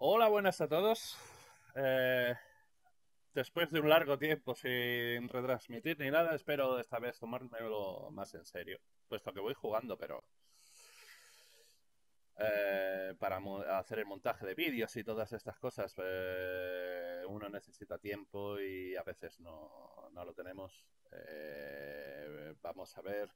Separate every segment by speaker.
Speaker 1: Hola, buenas a todos. Eh, Después de un largo tiempo sin retransmitir ni nada, espero esta vez tomármelo más en serio, puesto que voy jugando, pero para hacer el montaje de vídeos y todas estas cosas, uno necesita tiempo y a veces no lo tenemos. Vamos a ver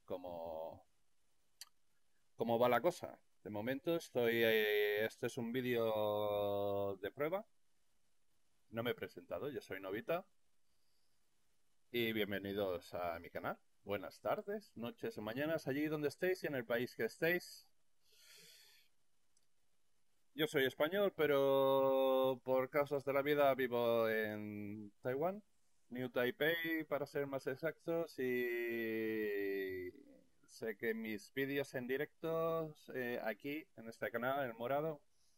Speaker 1: cómo va la cosa. De momento este es un vídeo de prueba. No me he presentado, yo soy Novita y bienvenidos a mi canal. Buenas tardes, noches o mañanas, allí donde estéis y en el país que estéis. Yo soy español, pero por causas de la vida vivo en Taiwán, New Taipei para ser más exactos, y sé que mis vídeos en directo aquí en este canal, el morado,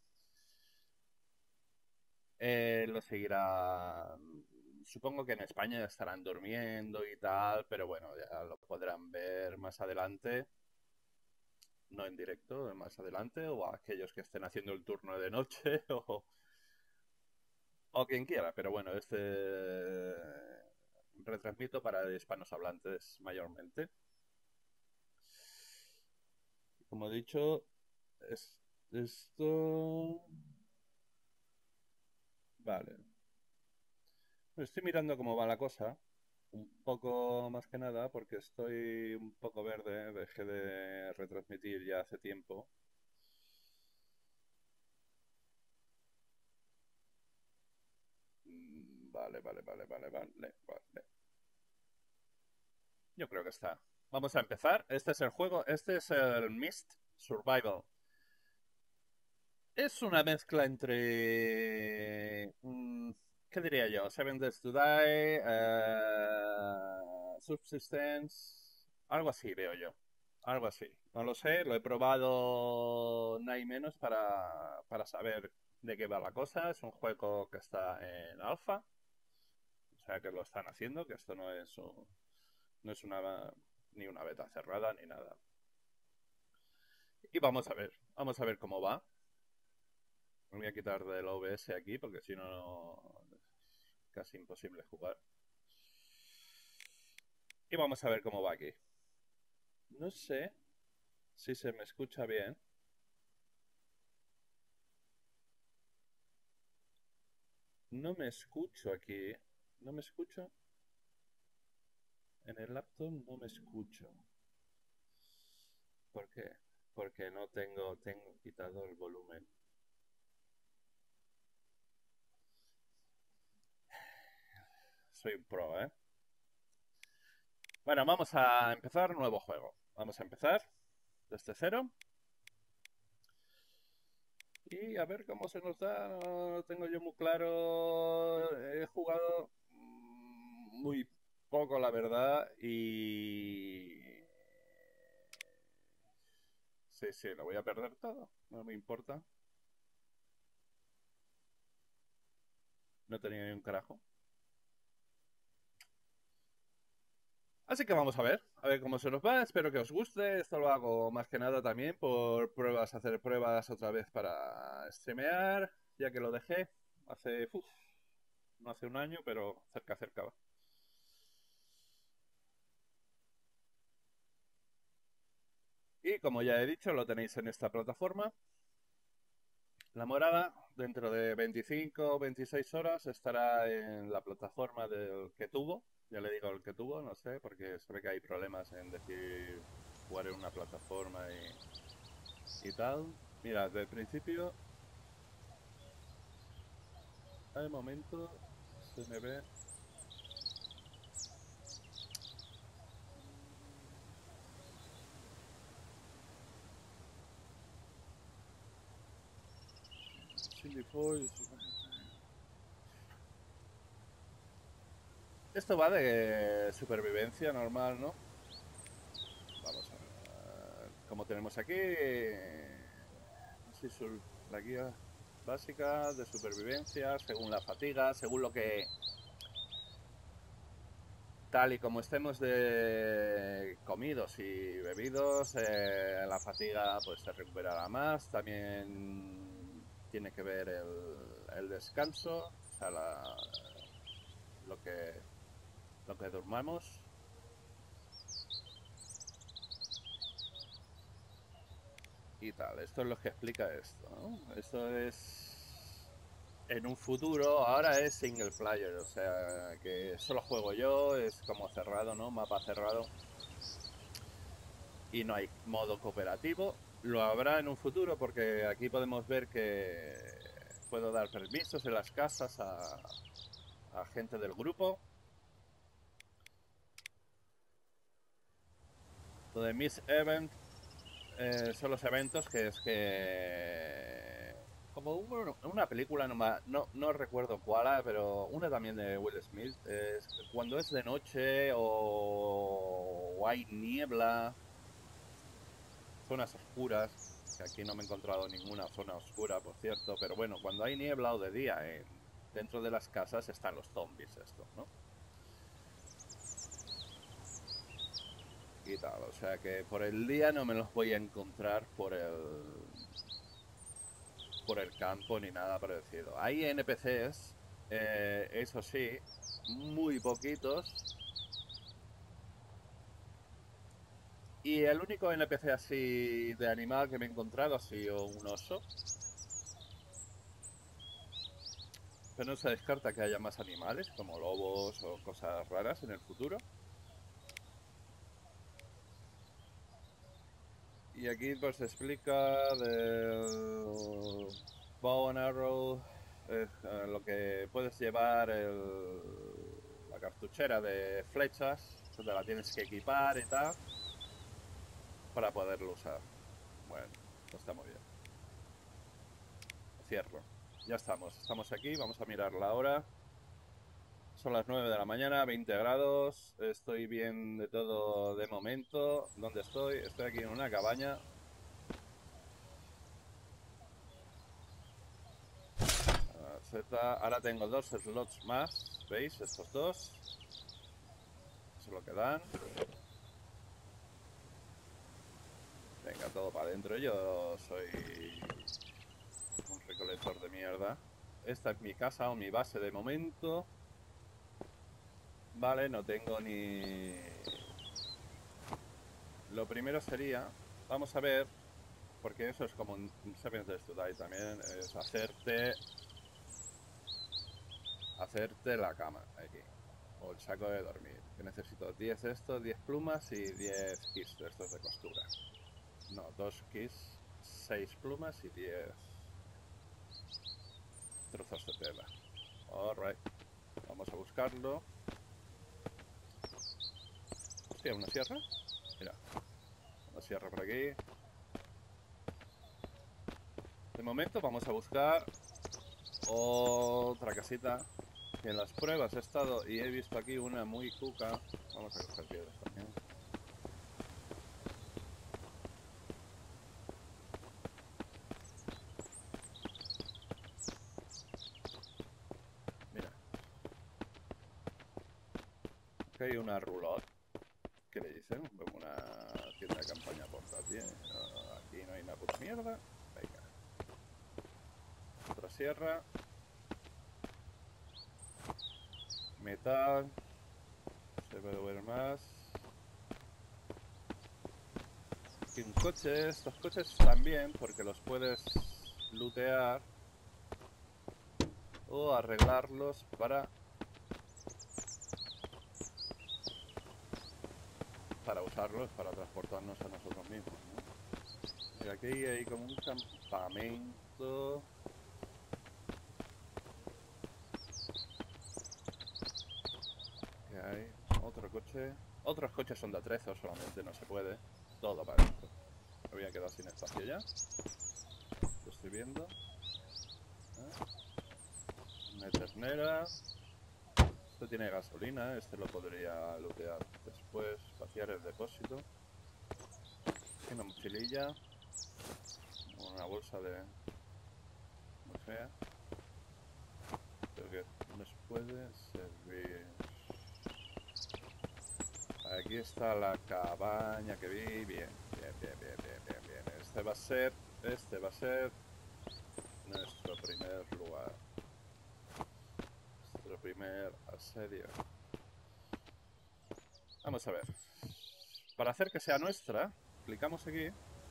Speaker 1: lo seguirá. Supongo que en España estarán durmiendo y tal, pero bueno, ya lo podrán ver más adelante, no en directo, más adelante, o a aquellos que estén haciendo el turno de noche o quien quiera, pero bueno, retransmito para hispanos hablantes mayormente. Como he dicho, esto... Vale. Estoy mirando cómo va la cosa. Un poco más que nada porque estoy un poco verde, dejé de retransmitir ya hace tiempo. Vale. Yo creo que está. Vamos a empezar. Este es el juego, este es el Myst Survival. Es una mezcla entre... ¿qué diría yo? Seven Days to Die, Subsistence, algo así veo yo. Algo así. No lo sé, lo he probado nada y menos para saber de qué va la cosa. Es un juego que está en alfa, o sea que lo están haciendo, que esto no es ni una beta cerrada ni nada. Y vamos a ver cómo va. Me voy a quitar del OBS aquí porque si no es casi imposible jugar. Y vamos a ver cómo va aquí. No sé si se me escucha bien. No me escucho aquí. No me escucho. En el laptop no me escucho. ¿Por qué? Porque no tengo quitado el volumen. Soy un pro, ¿eh? Bueno, vamos a empezar nuevo juego. Vamos a empezar desde cero. Y a ver cómo se nos da. No lo tengo yo muy claro. He jugado muy poco, la verdad. Y... sí, lo voy a perder todo. No me importa. No tenía ni un carajo. Así que vamos a ver cómo se nos va. Espero que os guste. Esto lo hago más que nada también por pruebas, hacer pruebas otra vez para streamear, ya que lo dejé hace, no hace un año, pero cerca va. Y como ya he dicho, lo tenéis en esta plataforma. La morada, dentro de 25 o 26 horas, estará en la plataforma del que tuvo. Ya le digo el que tuvo, no sé, porque se ve que hay problemas en decir jugar en una plataforma y tal. Mira, desde el principio, al momento, se me ve... Esto va de supervivencia normal, ¿no? Vamos a ver. Como tenemos aquí, sí, la guía básica de supervivencia, según la fatiga, según lo que tal y como estemos de comidos y bebidos, la fatiga pues se recuperará más. También tiene que ver el descanso, o sea, lo que durmamos. Y tal, esto es lo que explica esto, ¿no? Esto es en un futuro, ahora es single player, o sea, que solo juego yo, es como cerrado, ¿no? Mapa cerrado. Y no hay modo cooperativo. Lo habrá en un futuro porque aquí podemos ver que puedo dar permisos en las casas a gente del grupo. Lo de Miss Event son los eventos que es que... Como una película, no recuerdo cuál, pero una también de Will Smith, es cuando es de noche o hay niebla, zonas oscuras, que aquí no me he encontrado ninguna zona oscura, por cierto, pero bueno, cuando hay niebla o de día, dentro de las casas están los zombies estos, ¿no? Y tal, o sea que por el día no me los voy a encontrar por el campo ni nada parecido. Hay NPCs, eso sí, muy poquitos. Y el único NPC así de animal que me he encontrado ha sido un oso. Pero no se descarta que haya más animales, como lobos o cosas raras en el futuro. Y aquí pues se explica del bow and arrow, lo que puedes llevar, la cartuchera de flechas, donde la tienes que equipar y tal, para poderlo usar. Bueno, pues está muy bien. Cierro. Ya estamos aquí, vamos a mirar la hora. Son las 9 de la mañana, 20 grados, estoy bien de todo de momento. ¿Dónde estoy? Estoy aquí en una cabaña. Ahora tengo 2 slots más, ¿veis? Estos dos. Eso es lo que dan. Venga, todo para adentro. Yo soy un recolector de mierda. Esta es mi casa o mi base de momento. Vale, no tengo ni... Lo primero sería... Vamos a ver... Porque eso es como un Seven Days to Die también. Es hacerte la cama aquí. O el saco de dormir. Que necesito 10 estos, 10 plumas y 10 kits de estos de costura. No, 2 kits, 6 plumas y 10 trozos de tela. Alright. Vamos a buscarlo. Hostia, ¿una sierra? Mira. Una sierra por aquí. De momento vamos a buscar otra casita. Que en las pruebas he estado y he visto aquí una muy cuca. Vamos a coger piedras también. Mira. Aquí hay una roulotte. ¿Qué le dicen? Una tienda de campaña portátil. Aquí no hay una puta mierda. Venga. Otra sierra. Metal. Se puede ver más. Y un coche. Estos coches también, porque los puedes lootear o arreglarlos para usarlos, para transportarnos a nosotros mismos, ¿no? Y aquí hay como un campamento. ¿Qué hay? Otro coche. Otros coches son de atrezo solamente, no se puede. Todo para esto. Me voy a quedar sin espacio ya. Lo estoy viendo. Una ternera. Esto tiene gasolina, este lo podría lootear después, vaciar el depósito. Una mochililla. Una bolsa de... muy fea. Creo que nos puede servir. Aquí está la cabaña que vi. Bien. Este va a ser nuestro primer lugar. Nuestro primer asedio. Vamos a ver. Para hacer que sea nuestra, clicamos aquí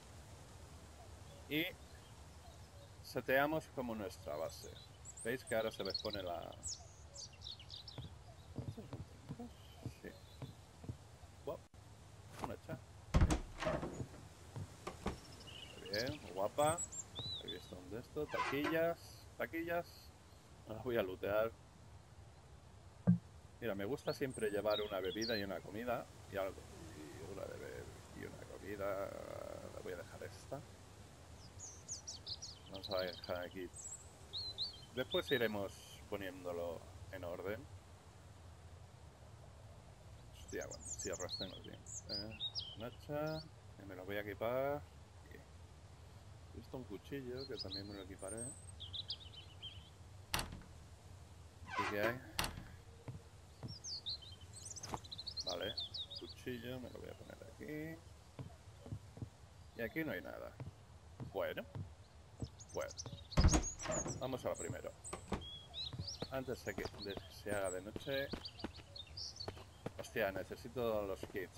Speaker 1: y seteamos como nuestra base. ¿Veis que ahora se les pone la... Sí. Wow, una hacha. Muy bien, muy guapa. Aquí está un de esto. Taquillas. Taquillas. Ahora voy a lootear. Mira, me gusta siempre llevar una bebida y una comida. Y algo. Y una de beber y una comida. La voy a dejar esta. Vamos a dejar aquí. Después iremos poniéndolo en orden. Hostia, bueno, cierro este no bien. Un hacha. Que me lo voy a equipar. He visto un cuchillo que también me lo equiparé. ¿Y qué hay? Vale, cuchillo, me lo voy a poner aquí. Y aquí no hay nada. Bueno, vamos a lo primero. Antes de que se haga de noche. Hostia, necesito los kits.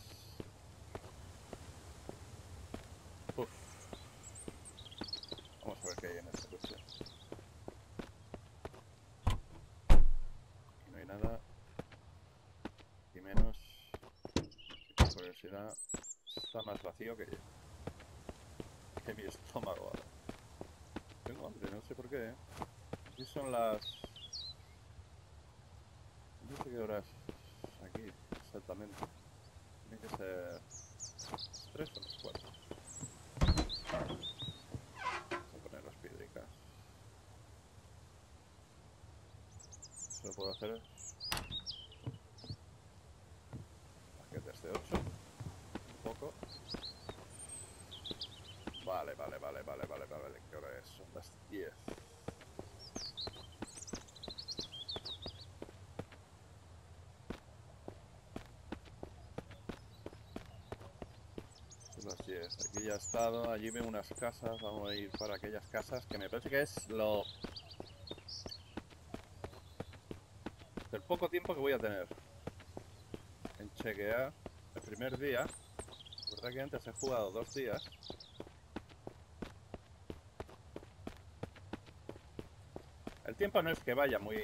Speaker 1: Uf. Vamos a ver qué hay en esta coche. Aquí no hay nada. Aquí menos. Por curiosidad. Está más vacío que mi estómago ahora. Tengo hambre, no sé por qué. Aquí son las... No sé qué horas aquí exactamente. Tiene que ser 3 o las 4. Voy a poner las piedricas. Se lo puedo hacer. Paquetes de 8. Un poco. Vale. ¿Qué hora es? Son las 10. Son las 10. Aquí ya he estado. Allí veo unas casas. Vamos a ir para aquellas casas que me parece que es lo... del poco tiempo que voy a tener en chequear el primer día. La verdad que antes he jugado 2 días. El tiempo no es que vaya muy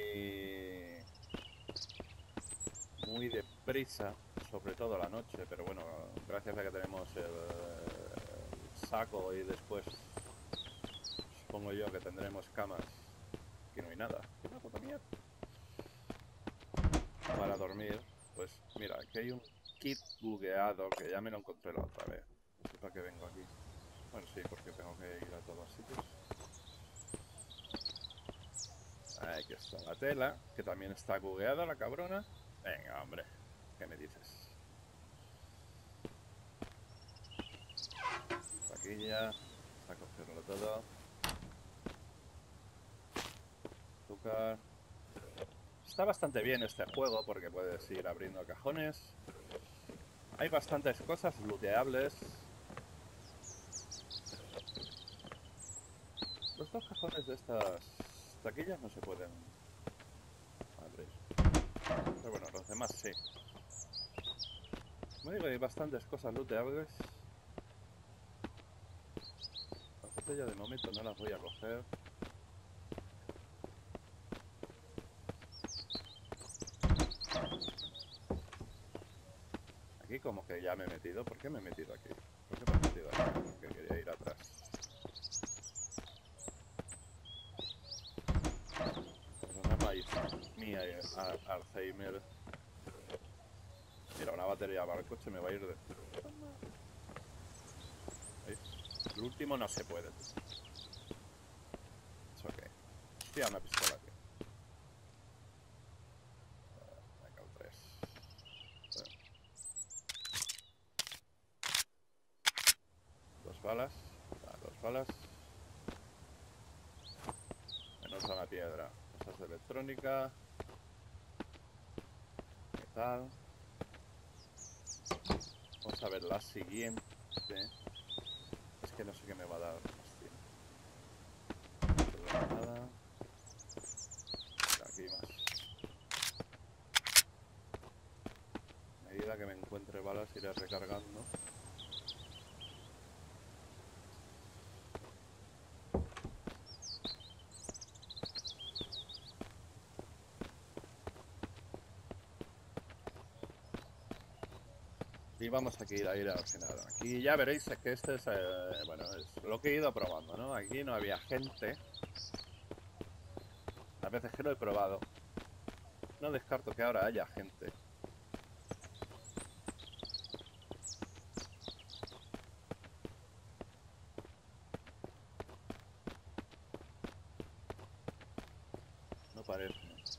Speaker 1: deprisa, sobre todo la noche, pero bueno, gracias a que tenemos el saco y después supongo yo que tendremos camas. Aquí no hay nada. Una puta mierda. Para dormir, pues mira, aquí hay un kit bugueado que ya me lo encontré la otra vez. No sé para qué vengo aquí. Bueno, sí, porque tengo que ir a todos sitios. Aquí está la tela, que también está bugueada la cabrona. Venga, hombre, ¿qué me dices? Taquilla, a cogerlo todo. Azúcar. Está bastante bien este juego porque puedes ir abriendo cajones. Hay bastantes cosas looteables. Los 2 cajones de estas taquillas no se pueden abrir. Pero bueno, los demás sí. Como digo, hay bastantes cosas looteables. Las botellas de momento no las voy a coger. Aquí como que ya me he metido. ¿Por qué me he metido aquí? ¿Por qué me he metido aquí? Porque quería ir atrás. Perdonadme mi Alzheimer. Mira, una batería para el coche me va a ir de... ¿Veis? El último no se puede. Es ok. Hostia, una pistola aquí. Venga, el 3. Dos balas. 2 balas. Menos a la piedra. Cosas de electrónica. Metal. Vamos a ver la siguiente. Es que no sé qué me va a dar más tiempo. vaya recargando. Y vamos aquí a ir al final. Aquí ya veréis que este es, bueno, es lo que he ido probando, ¿no? Aquí no había gente. Las veces que lo he probado, no descarto que ahora haya gente. No parece.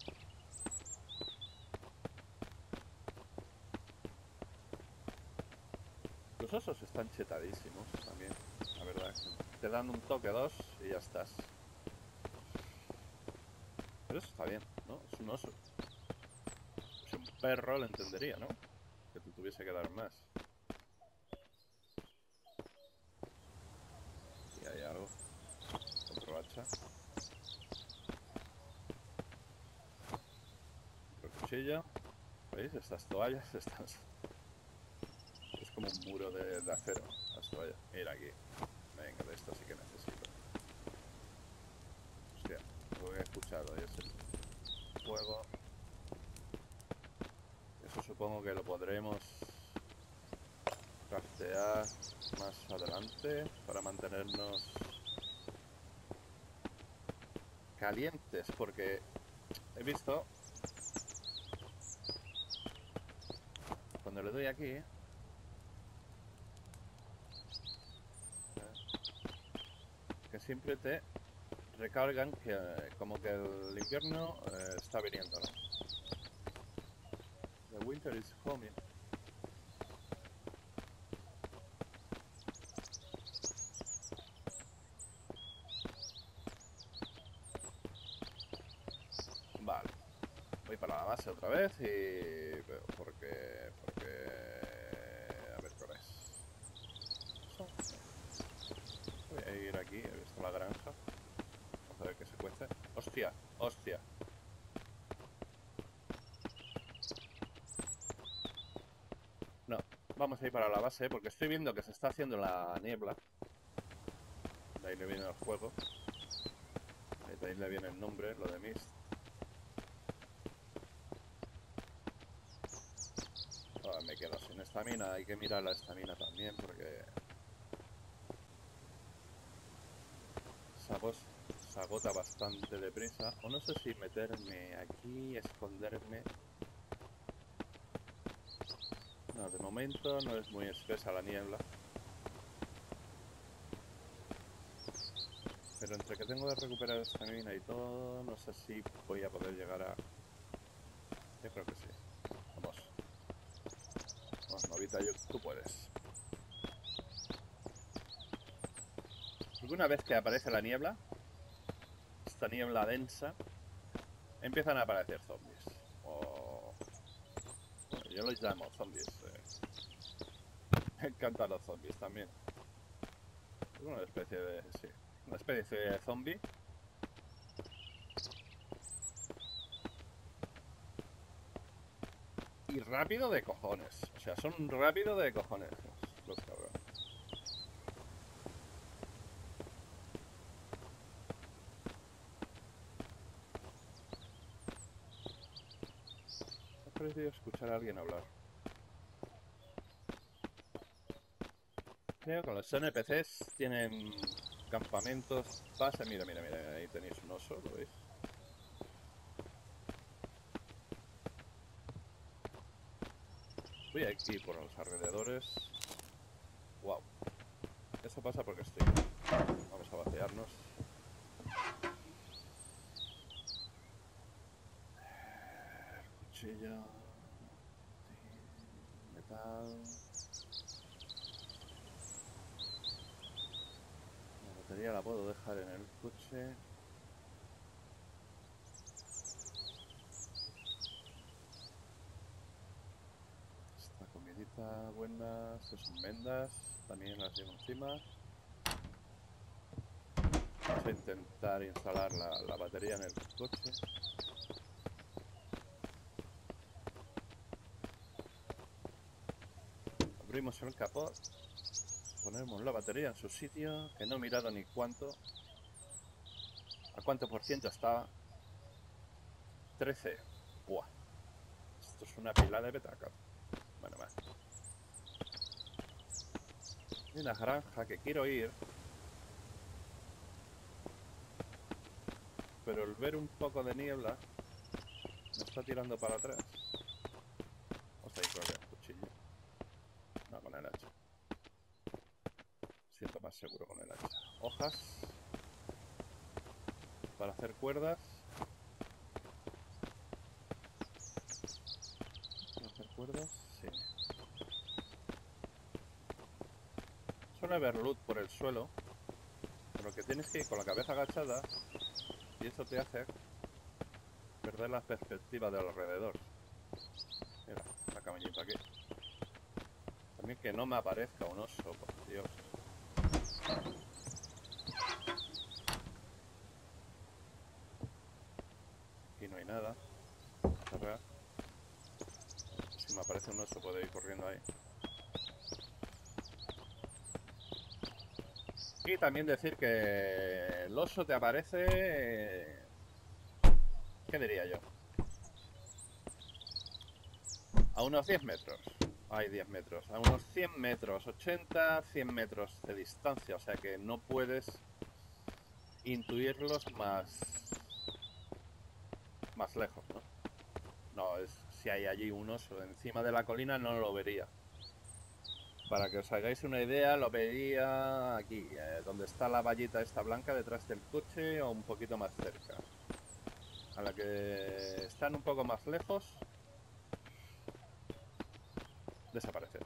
Speaker 1: Los osos están chetadísimos también, la verdad. Te dan un toque, dos y ya estás. Pero eso está bien, ¿no? Es un oso. Si un perro lo entendería, ¿no? Que te tuviese que dar más. Y hay algo. Otro hacha. Otro cuchillo. ¿Veis? Estas toallas están... Es como un muro de acero. Las toallas. Mira aquí. Venga, de esto sí que necesito. Hostia, lo que he escuchado y es el fuego. Eso supongo que lo podremos craftear más adelante para mantenernos calientes, porque he visto cuando le doy aquí que siempre te recargan que como que el invierno está viniendo, ¿no? The winter is coming. Vale, voy para la base otra vez y porque a ver cuál es. Voy a ir aquí, he visto la granja. Vamos a ver qué se cuece. Hostia, hostia. No, vamos a ir para la base porque estoy viendo que se está haciendo la niebla. De ahí le viene el juego. De ahí le viene el nombre, lo de Mist. Oh, me quedo sin estamina, hay que mirar la estamina también porque se agota bastante deprisa. O no sé si meterme aquí, esconderme. No, de momento no es muy espesa la niebla. Pero entre que tengo que recuperar estamina y todo, no sé si voy a poder llegar a... Yo creo que sí. Vamos. Vamos, Novita, tú puedes. Porque una vez que aparece la niebla, esta niebla densa, empiezan a aparecer zombies. O... Bueno, yo los llamo zombies. Me encantan los zombies también. Es una especie de... sí, una especie de zombie. Y rápido de cojones. O sea, son rápido de cojones los cabrones. Me ha parecido escuchar a alguien hablar. Creo que los NPCs tienen campamentos, base. Mira, mira, mira, ahí tenéis un oso, ¿lo veis? Voy aquí por los alrededores. Wow. Eso pasa porque estoy... Vamos a vaciarnos. Cuchillo. Metal. La batería la puedo dejar en el coche. Esta comidita buena. Estas son vendas. También las llevo encima. Vamos a intentar instalar la batería en el coche. Abrimos el capot. Ponemos la batería en su sitio, que no he mirado ni cuánto. ¿A cuánto por ciento estaba? 13. Buah. Esto es una pila de petaca. Bueno, más. Hay una granja que quiero ir. Pero el ver un poco de niebla me está tirando para atrás. Vamos a ir con el cuchillo. No, con el hacha. Siento más seguro con el hacha. Hojas. Para hacer cuerdas. ¿Para hacer cuerdas? Sí. Suele haber luz por el suelo. Pero que tienes que ir con la cabeza agachada. Y eso te hace perder la perspectiva del alrededor. Mira, la cabañita aquí. También que no me aparezca un oso, por Dios. Aquí no hay nada. Cerrar. Si me aparece un oso puedo ir corriendo ahí. Y también decir que el oso te aparece... ¿Qué diría yo? A unos 10 metros. Hay 10 metros. A unos 100 metros, 80, 100 metros de distancia. O sea que no puedes intuirlos más lejos, ¿no? No, si hay allí un oso encima de la colina no lo vería. Para que os hagáis una idea, lo vería aquí, donde está la vallita esta blanca detrás del coche o un poquito más cerca. A la que están un poco más lejos, desaparecen.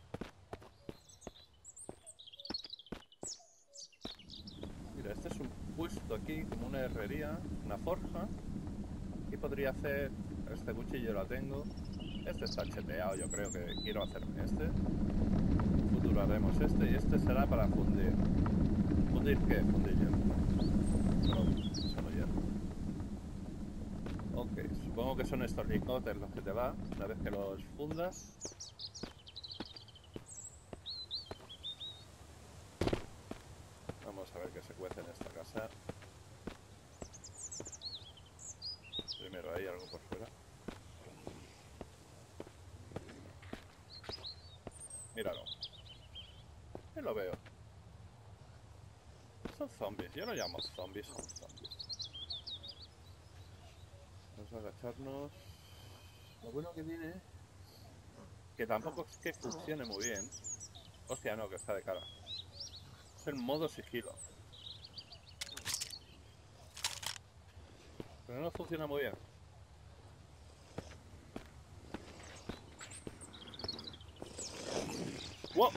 Speaker 1: Mira, este es un puesto aquí, como una herrería, una forja. Aquí podría hacer, este cuchillo lo tengo. Este está cheteado, yo creo que quiero hacerme este. En el futuro haremos este y este será para fundir. ¿Fundir qué? Fundir hierro. No, solo hierro. Ok, supongo que son estos lingotes los que te va, una vez que los fundas. Vamos a ver qué se cuece en esta casa. Primero hay algo por fuera. Míralo. Yo lo veo. Son zombies, yo lo llamo zombies, son zombies. Vamos a agacharnos. Lo bueno que tiene, que tampoco es que funcione muy bien. Hostia, no, que está de cara. Es el modo sigilo. Pero no funciona muy bien. ¡Wow!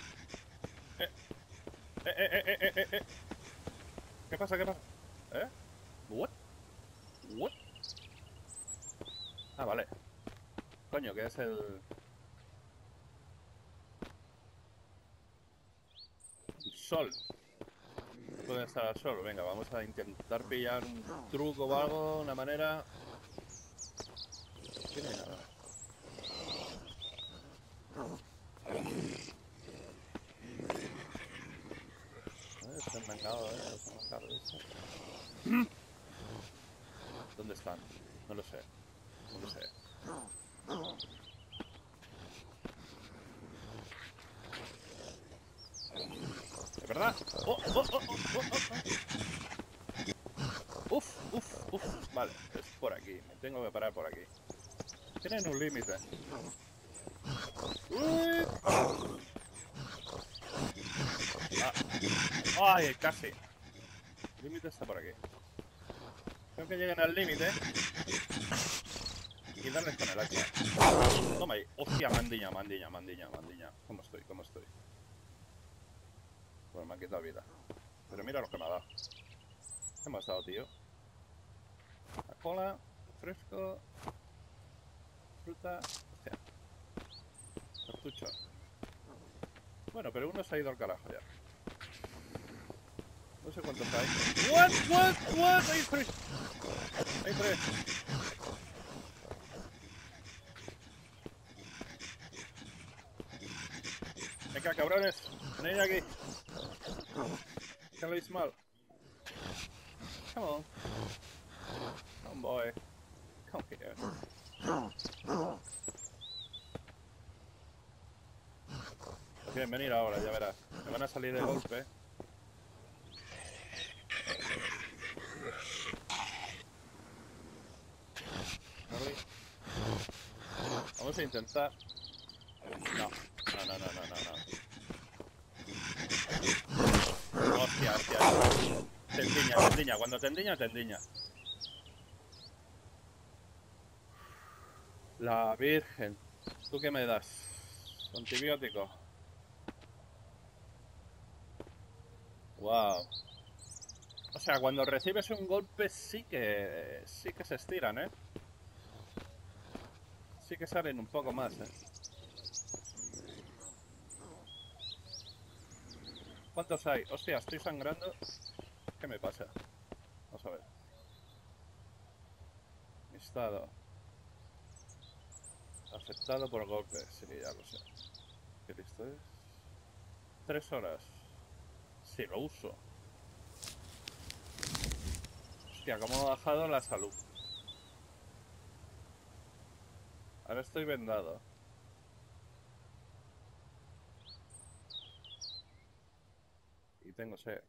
Speaker 1: ¿Qué pasa? ¿Qué pasa? ¿Eh? ¿What? ¿What? Ah, vale. Coño, que es el sol. Puede estar al sol. Venga, vamos a intentar pillar un truco o algo, una manera. Aquí no hay nada. Están mangados, los mangados estos. ¿Dónde están? No lo sé. No lo sé. ¿De verdad? ¡Oh, oh, oh, oh, oh, oh! ¡Uf, uf, uf! Vale, es por aquí. Me tengo que parar por aquí. Tienen un límite. ¡Uy! Ah. ¡Ay, casi! El límite está por aquí. Tengo que lleguen al límite y darles con el hacha. Toma ahí. ¡Hostia! Mandiña, mandiña, mandiña, mandiña. ¿Cómo estoy? ¿Cómo estoy? Pues me han quitado vida. Pero mira lo que me ha dado. ¿Qué me has dado, tío? La cola, fresco, fruta. Hostia. Cartucho. Bueno, pero uno se ha ido al carajo ya. No sé cuántos hay. What? Hay tres. Hay tres. Venga, cabrones. Venid aquí. Can we smell? Come on. Come boy. Come here. Pues quieren venir ahora, ya verás. Me van a salir de golpe. ¿Vale? Vamos a intentar. No. Hostia. Te endiña. Cuando te endiña. La Virgen. ¿Tú qué me das? Antibiótico. Wow. O sea, cuando recibes un golpe sí que se estiran, ¿eh? Sí que salen un poco más, ¿eh? ¿Cuántos hay? Hostia, estoy sangrando. ¿Qué me pasa? Vamos a ver. Mi estado. Afectado por golpes. Sí, ya lo sé. ¿Qué listo es? 3 horas. Sí, lo uso. Hostia, cómo ha bajado la salud. Ahora estoy vendado. Y tengo sed.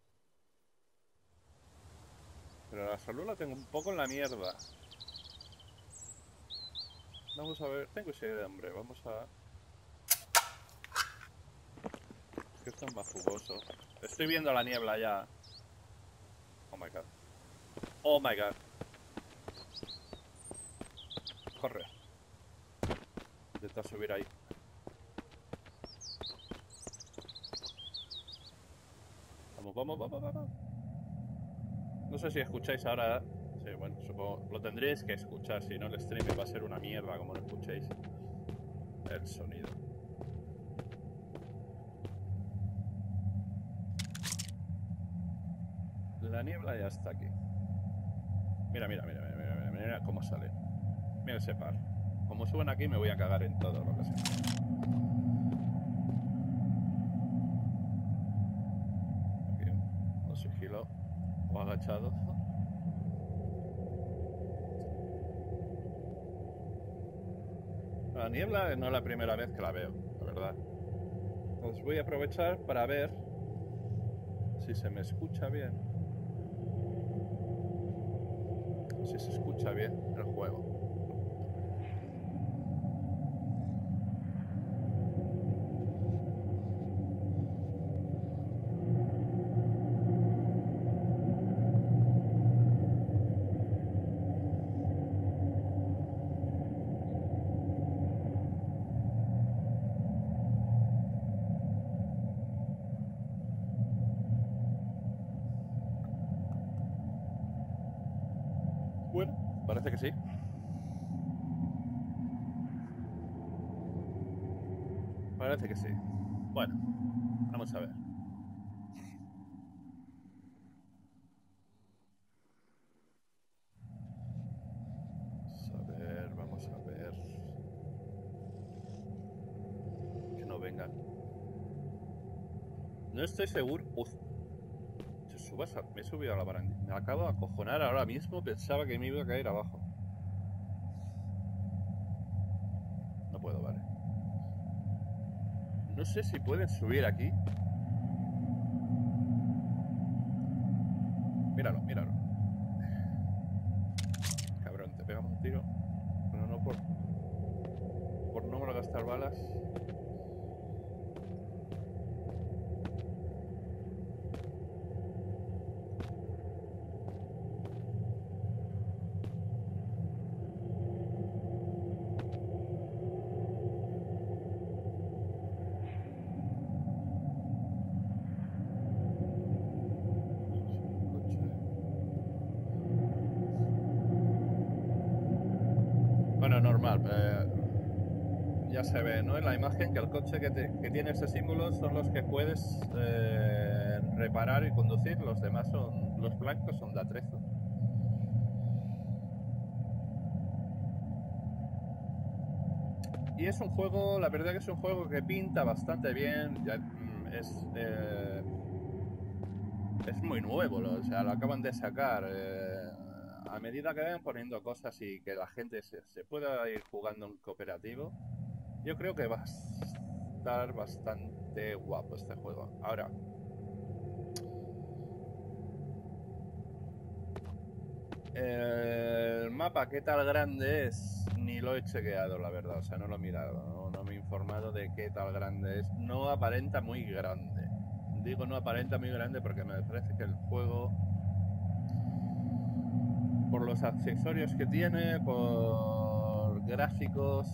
Speaker 1: Pero la salud la tengo un poco en la mierda. Vamos a ver. Tengo sed de hambre. Vamos a... Es que esto es más jugoso. Estoy viendo la niebla ya. Oh my god. Oh my god. Corre. Intenta subir ahí. Vamos. No sé si escucháis ahora. Sí, bueno, supongo. Lo tendréis que escuchar. Si no, el stream va a ser una mierda como no escuchéis el sonido. La niebla ya está aquí. Mira cómo sale. Mira ese par. Como suben aquí me voy a cagar en todo lo que sea. Aquí, o sigilo o agachado. La niebla no es la primera vez que la veo, la verdad. Pues voy a aprovechar para ver si se me escucha bien. Si se escucha bien el juego. Bueno, parece que sí. Parece que sí. Bueno, vamos a ver. Vamos a ver. Que no vengan. No estoy seguro. Uf. Me he subido a la barandilla. Me acabo de acojonar ahora mismo. Pensaba que me iba a caer abajo. No puedo, vale. No sé si pueden subir aquí. Míralo. Cabrón, te pegamos un tiro. Pero no por no gastar balas. Bueno, normal. Ya se ve, ¿no? En la imagen que el coche que tiene ese símbolo son los que puedes reparar y conducir. Los demás son... Los blancos son de atrezo. Y es un juego, la verdad que es un juego que pinta bastante bien. Es muy nuevo, o sea, lo acaban de sacar. A medida que vayan poniendo cosas y que la gente se pueda ir jugando en cooperativo, yo creo que va a estar bastante guapo este juego. Ahora, el mapa, ¿qué tal grande es? Ni lo he chequeado, la verdad. O sea, no lo he mirado. No me he informado de qué tal grande es. No aparenta muy grande. Digo no aparenta muy grande porque me parece que el juego, por los accesorios que tiene, por gráficos,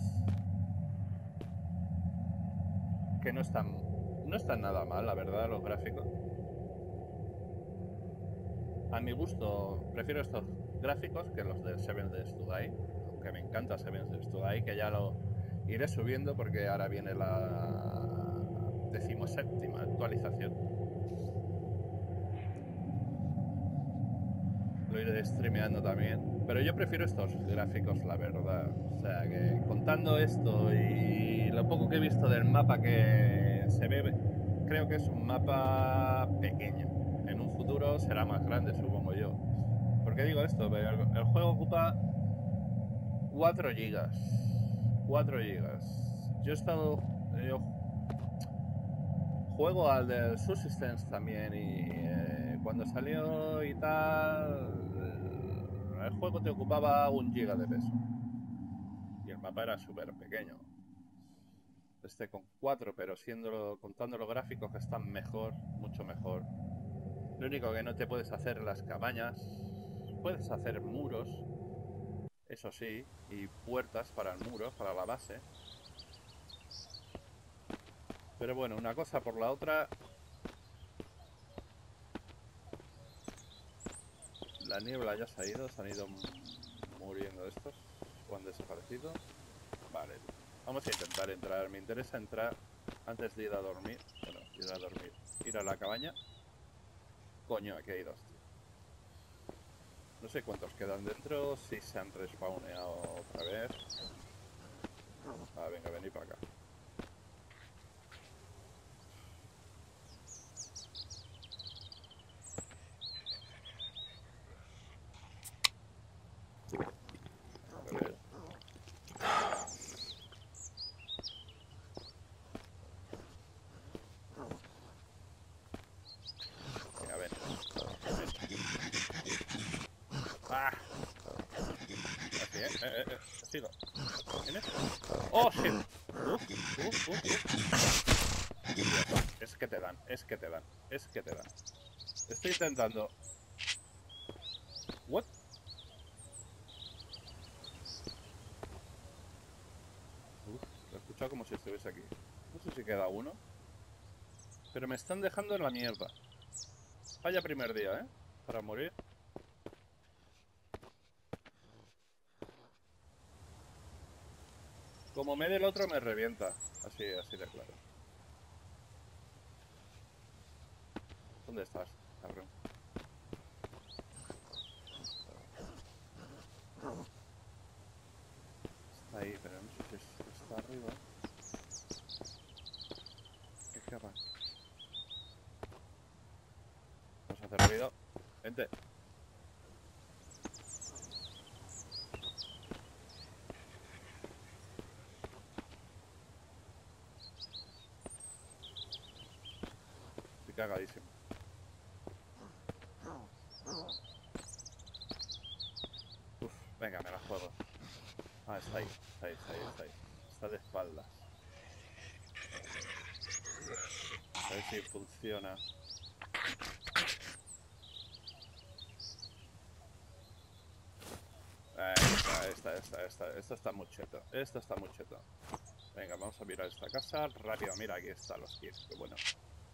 Speaker 1: que no están nada mal, la verdad, los gráficos. A mi gusto, prefiero estos gráficos que los de Seven Days to Die, aunque me encanta Seven Days to Die, que ya lo iré subiendo porque ahora viene la 17ª actualización. Lo iré streameando también, pero yo prefiero estos gráficos, la verdad. O sea, que contando esto y lo poco que he visto del mapa que se ve, creo que es un mapa pequeño. En un futuro será más grande, supongo yo. ¿Por qué digo esto? El juego ocupa 4 gigas. 4 gigas. Yo juego al del Subsistence también y cuando salió y tal, el juego te ocupaba 1 giga de peso. Y el mapa era súper pequeño. Este con 4, pero contando los gráficos que están mejor, mucho mejor. Lo único que no te puedes hacer las cabañas, puedes hacer muros, eso sí, y puertas para el muro, para la base. Pero bueno, una cosa por la otra. La niebla ya se han ido muriendo estos, o han desaparecido. Vale, vamos a intentar entrar. Me interesa entrar antes de ir a dormir. Bueno, ir a dormir. Ir a la cabaña. Coño, aquí hay 2, tío. No sé cuántos quedan dentro, si se han respawneado otra vez. Ah, venga, venid para acá. A ver. Venga, ven. ¡Ah! Así, sigo. ¿Vienes? ¡Oh, shit! Es que te dan, es que te dan, es que te dan. Estoy intentando. ¿What? Lo he escuchado como si estuviese aquí. No sé si queda uno. Pero me están dejando en la mierda. Vaya primer día, ¿eh? Para morir. Como me dé el otro me revienta. Así de claro. ¿Dónde estás, cabrón? Está ahí, pero no sé si está arriba. ¿Qué va? Vamos a hacer ruido. Vente. Estoy cagadísimo. Uf, venga, me la juego. Ah, está ahí, está ahí, está ahí, está ahí. Está de espaldas. A ver si funciona. Esto está muy cheto. Esto está muy cheto. Venga, vamos a mirar esta casa. Rápido, mira, aquí están los kits. Qué bueno.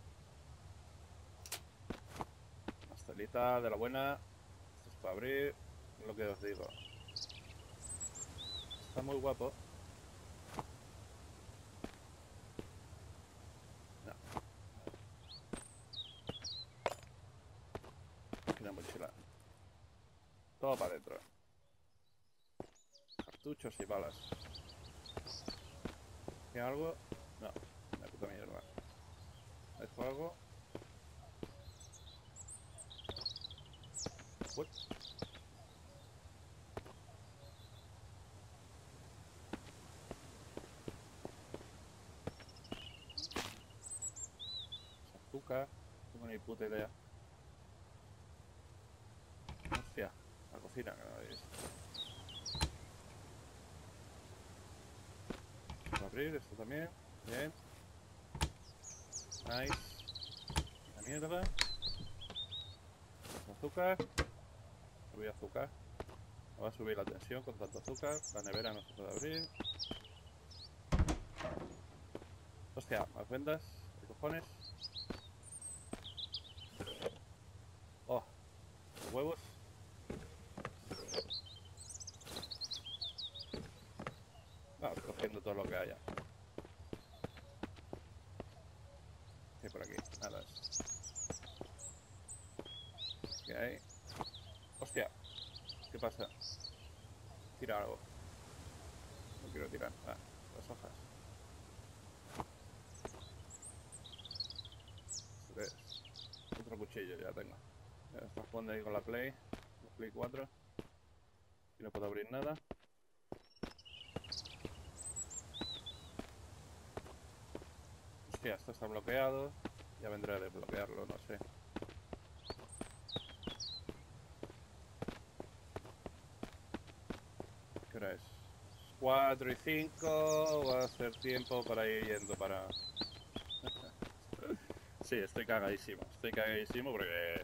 Speaker 1: Pastelita de la buena. Esto es para abrir. Lo que os digo. Está muy guapo. No. Aquí una mochila. Todo para adentro. Cartuchos y balas. ¿Hay algo? No, una puta mierda. ¿Hay algo? What? Azúcar. No tengo ni puta idea. Hostia, la cocina que no la he visto. Vamos a abrir esto también. Bien. Nice. La mierda. Azúcar. Subir azúcar. Me va a subir la tensión con tanto azúcar. La nevera no se puede abrir. Hostia, más vendas. ¿Qué cojones? Oh, los huevos. Vamos cogiendo todo lo que haya. ¿Qué hay por aquí? Nada. ¿Qué hay? Hostia, ¿qué pasa? Tira algo. No quiero tirar. Ah, las hojas. Esto es. Otro cuchillo ya tengo. Ya está jugando ahí con la Play 4. Y no puedo abrir nada. Hostia, esto está bloqueado. Ya vendré a desbloquearlo, no sé. ¿Qué hora es? 4 y 5. Va a ser tiempo para ir yendo para... Sí, estoy cagadísimo. Estoy cagadísimo porque...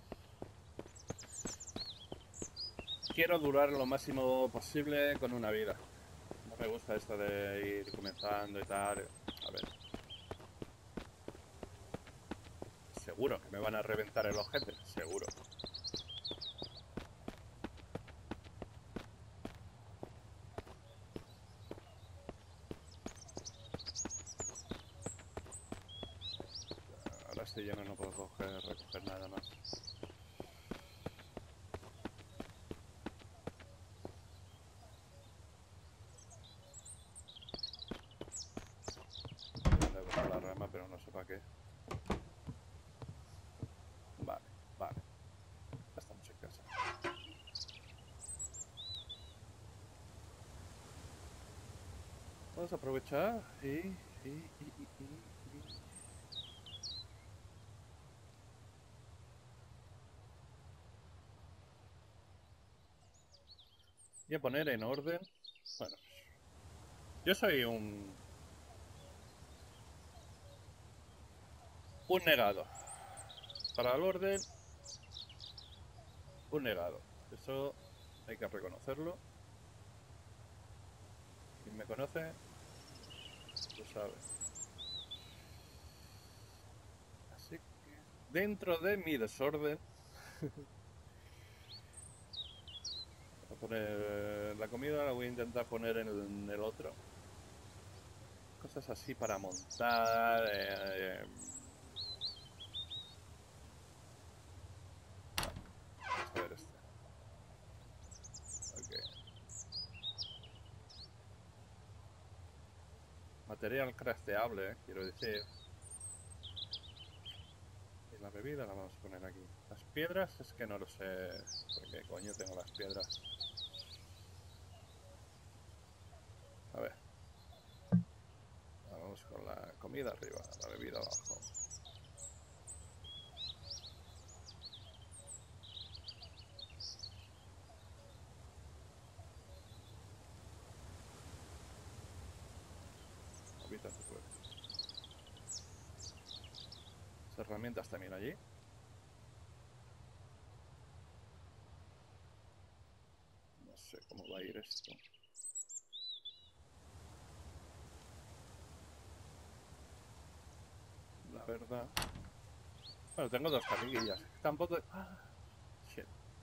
Speaker 1: quiero durar lo máximo posible con una vida. No me gusta esto de ir comenzando y tal. A ver. Seguro que me van a reventar el ojete. Seguro. Ahora estoy lleno, no puedo recoger nada más. Voy a coger la rama, pero no sé para qué. Vale, vale. Ya estamos en casa. Vamos a aprovechar y a poner en orden. Bueno, yo soy un negado. Para el orden, un negado. Eso hay que reconocerlo. Quien me conoce, lo sabe. Así que, dentro de mi desorden, voy a poner la comida, la voy a intentar poner en el otro. Cosas así para montar. Vamos a ver este. Okay. Material crafteable, quiero decir. Y la bebida la vamos a poner aquí. Las piedras es que no lo sé. ¿Por qué coño tengo las piedras? A ver. Vamos con la comida arriba, la bebida abajo. Las herramientas también allí. No sé cómo va a ir esto. La verdad. Bueno, tengo dos carriguillas. Tampoco... Ah, shit.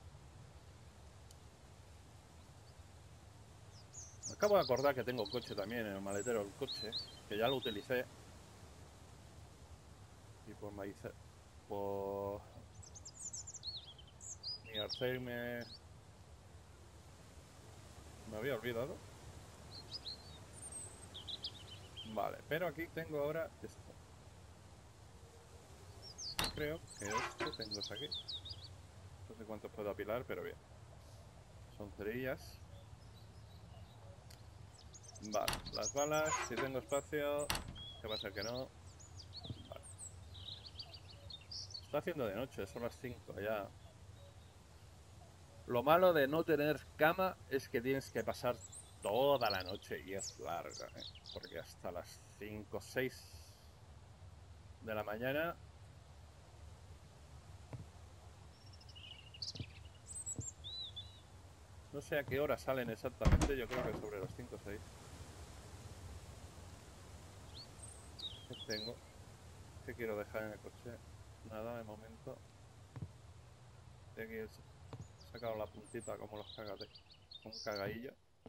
Speaker 1: Me acabo de acordar que tengo coche también en el maletero del coche. Que ya lo utilicé. Y por mi Alzheimer me había olvidado. Vale, pero aquí tengo ahora esto. Creo que esto tengo esto aquí. No sé cuántos puedo apilar, pero bien. Son cerillas. Vale, las balas, si tengo espacio, que va a ser que no. Vale. Está haciendo de noche, son las 5 ya. Lo malo de no tener cama es que tienes que pasar toda la noche y es larga, ¿eh? Porque hasta las 5 o 6 de la mañana. No sé a qué hora salen exactamente, yo creo que sobre las 5 o 6. ¿Qué tengo? ¿Qué quiero dejar en el coche? Nada de momento. De aquí he sacado la puntita como los cagates. Con un cagadillo.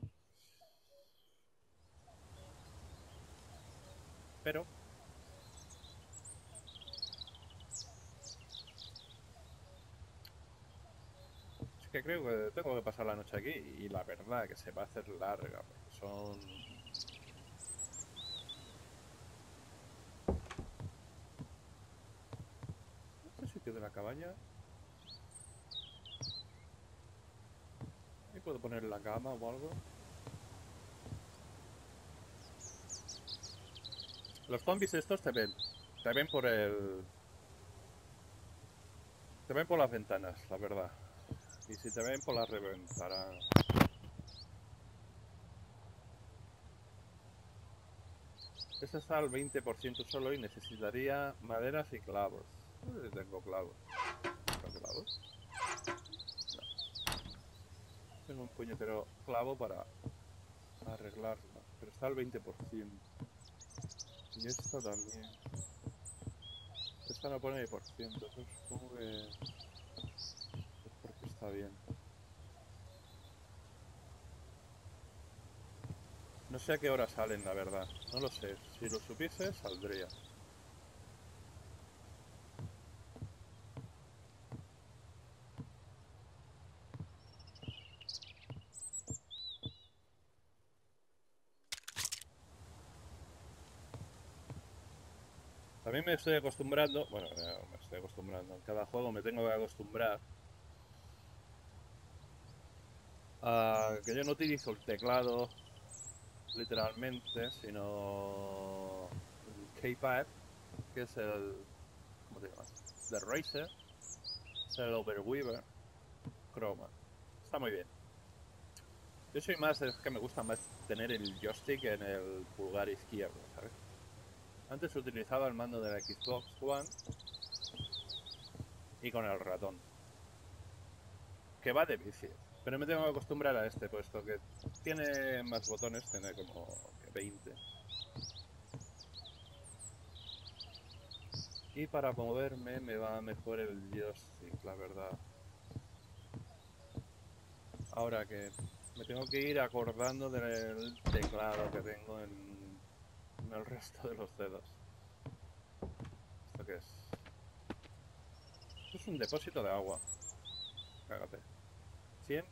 Speaker 1: Pero es que creo que tengo que pasar la noche aquí y la verdad que se va a hacer larga porque son... Este sitio de la cabaña. Ahí puedo poner la cama o algo. Los zombies estos te ven. Te ven por el... Te ven por las ventanas, la verdad. Y si te ven, pues las reventarán. Este está al 20% solo y necesitaría maderas y clavos. No sé si tengo clavos. ¿Tengo clavos? No. Tengo un puñetero clavo para arreglarlo. Pero está al 20%. Y esto también. Esta no pone ni por ciento. Eso supongo que es porque está bien. No sé a qué hora salen, la verdad. No lo sé. Si lo supiese, saldría. También me estoy acostumbrando. Bueno, me estoy acostumbrando. En cada juego me tengo que acostumbrar a que yo no utilizo el teclado literalmente, sino el keypad, que es el... ¿Cómo se llama? The Razer, es el Overweaver Chroma. Está muy bien. Yo soy más, es que me gusta más tener el joystick en el pulgar izquierdo, ¿sabes? Antes utilizaba el mando de la Xbox One y con el ratón, que va de vicio. Pero me tengo que acostumbrar a este, puesto que tiene más botones, tiene como que 20. Y para moverme me va mejor el joystick, la verdad. Ahora que me tengo que ir acordando del teclado que tengo en el resto de los dedos. ¿Esto qué es? Esto es un depósito de agua. Cágate. 100.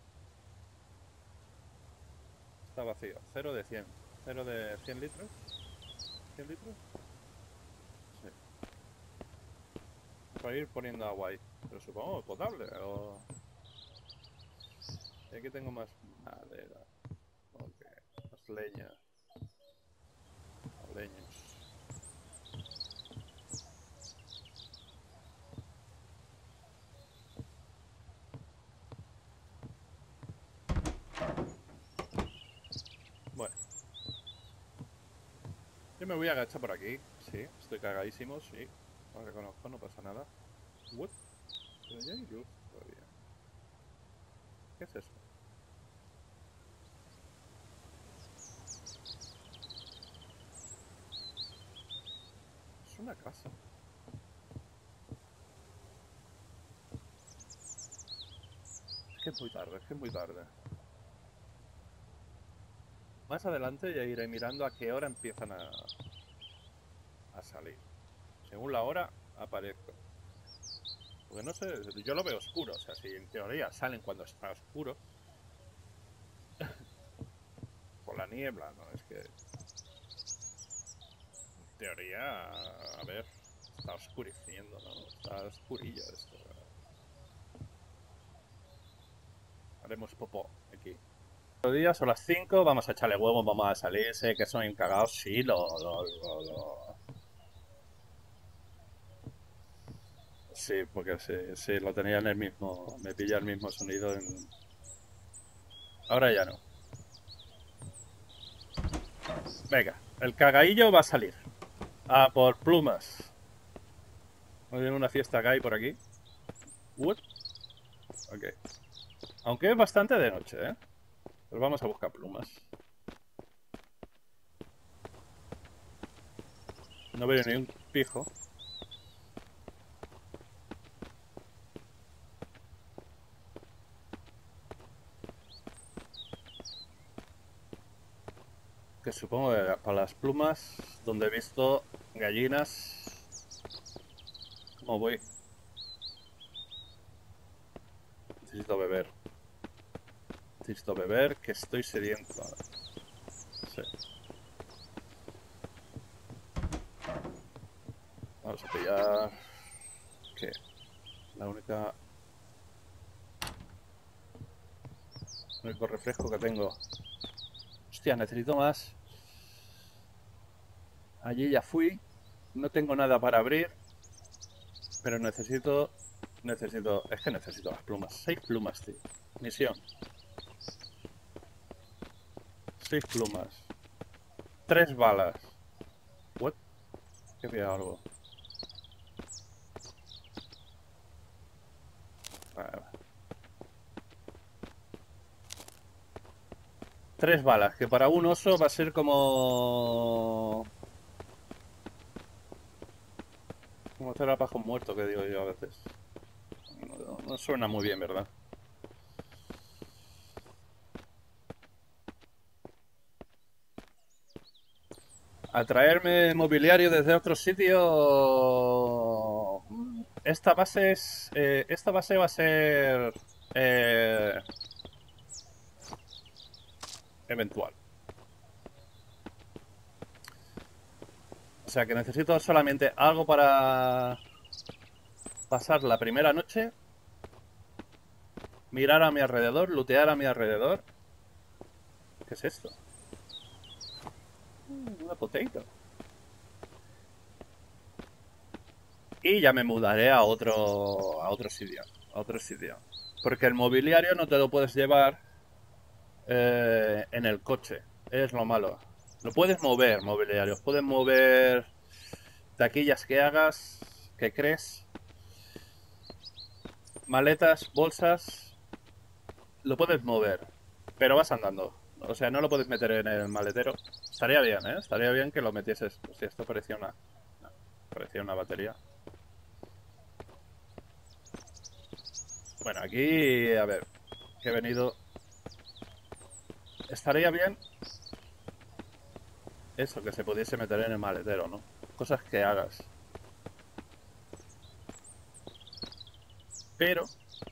Speaker 1: Está vacío. 0 de 100. 0 de 100 litros. 100 litros. Sí. Para ir poniendo agua ahí. Pero supongo potable. O... Y aquí tengo más madera. Ok. Más leña. O leños. Bueno. Yo me voy a agachar por aquí. Sí. Estoy cagadísimo. Sí. Lo reconozco. No pasa nada. What? Pero ya hay luz todavía. ¿Qué es eso? Es una casa. Es que es muy tarde, es que es muy tarde. Más adelante ya iré mirando a qué hora empiezan a salir. Según la hora, aparezco. Porque no sé, yo lo veo oscuro. O sea, si en teoría salen cuando está oscuro, por la niebla, ¿no? Es que... teoría, a ver, está oscureciendo, ¿no? Está oscurillo esto. Haremos popó aquí. Los días son las 5, vamos a echarle huevos, vamos a salir, sé que son cagados, sí, Sí, porque sí, lo tenía en el mismo, me pilla el mismo sonido en... Ahora ya no. Venga, el cagadillo va a salir. A por plumas. Hay una fiesta que hay por aquí. What? Ok. Aunque es bastante de noche, ¿eh? Pues vamos a buscar plumas. No veo ni un pijo. Que supongo que para las plumas, donde he visto gallinas... ¿Cómo voy? Necesito beber. Necesito beber, que estoy sediento. Sí. Vamos a pillar... ¿Qué? La única... El único refresco que tengo. Hostia, necesito más. Allí ya fui. No tengo nada para abrir. Pero necesito... Es que necesito las plumas. 6 plumas, tío. Misión. 6 plumas. 3 balas. What? Que había algo. Vale. 3 balas, que para un oso va a ser como... Como hacer a pajo muerto, que digo yo a veces. No suena muy bien, ¿verdad? Atraerme mobiliario desde otro sitio. Esta base es. Esta base va a ser. eh, Eventual. O sea que necesito solamente algo para pasar la primera noche, mirar a mi alrededor, lootear a mi alrededor. ¿Qué es esto? Una potato. Y ya me mudaré a otro sitio. A otro sitio. Porque el mobiliario no te lo puedes llevar en el coche. Es lo malo. Lo puedes mover, mobiliario. Puedes mover taquillas que hagas, que crees, maletas, bolsas. Lo puedes mover, pero vas andando. O sea, no lo puedes meter en el maletero. Estaría bien, ¿eh? Estaría bien que lo metieses. Si esto parecía parecía una batería. Bueno, aquí, a ver, que he venido. Estaría bien eso, que se pudiese meter en el maletero, ¿no? Cosas que hagas. Pero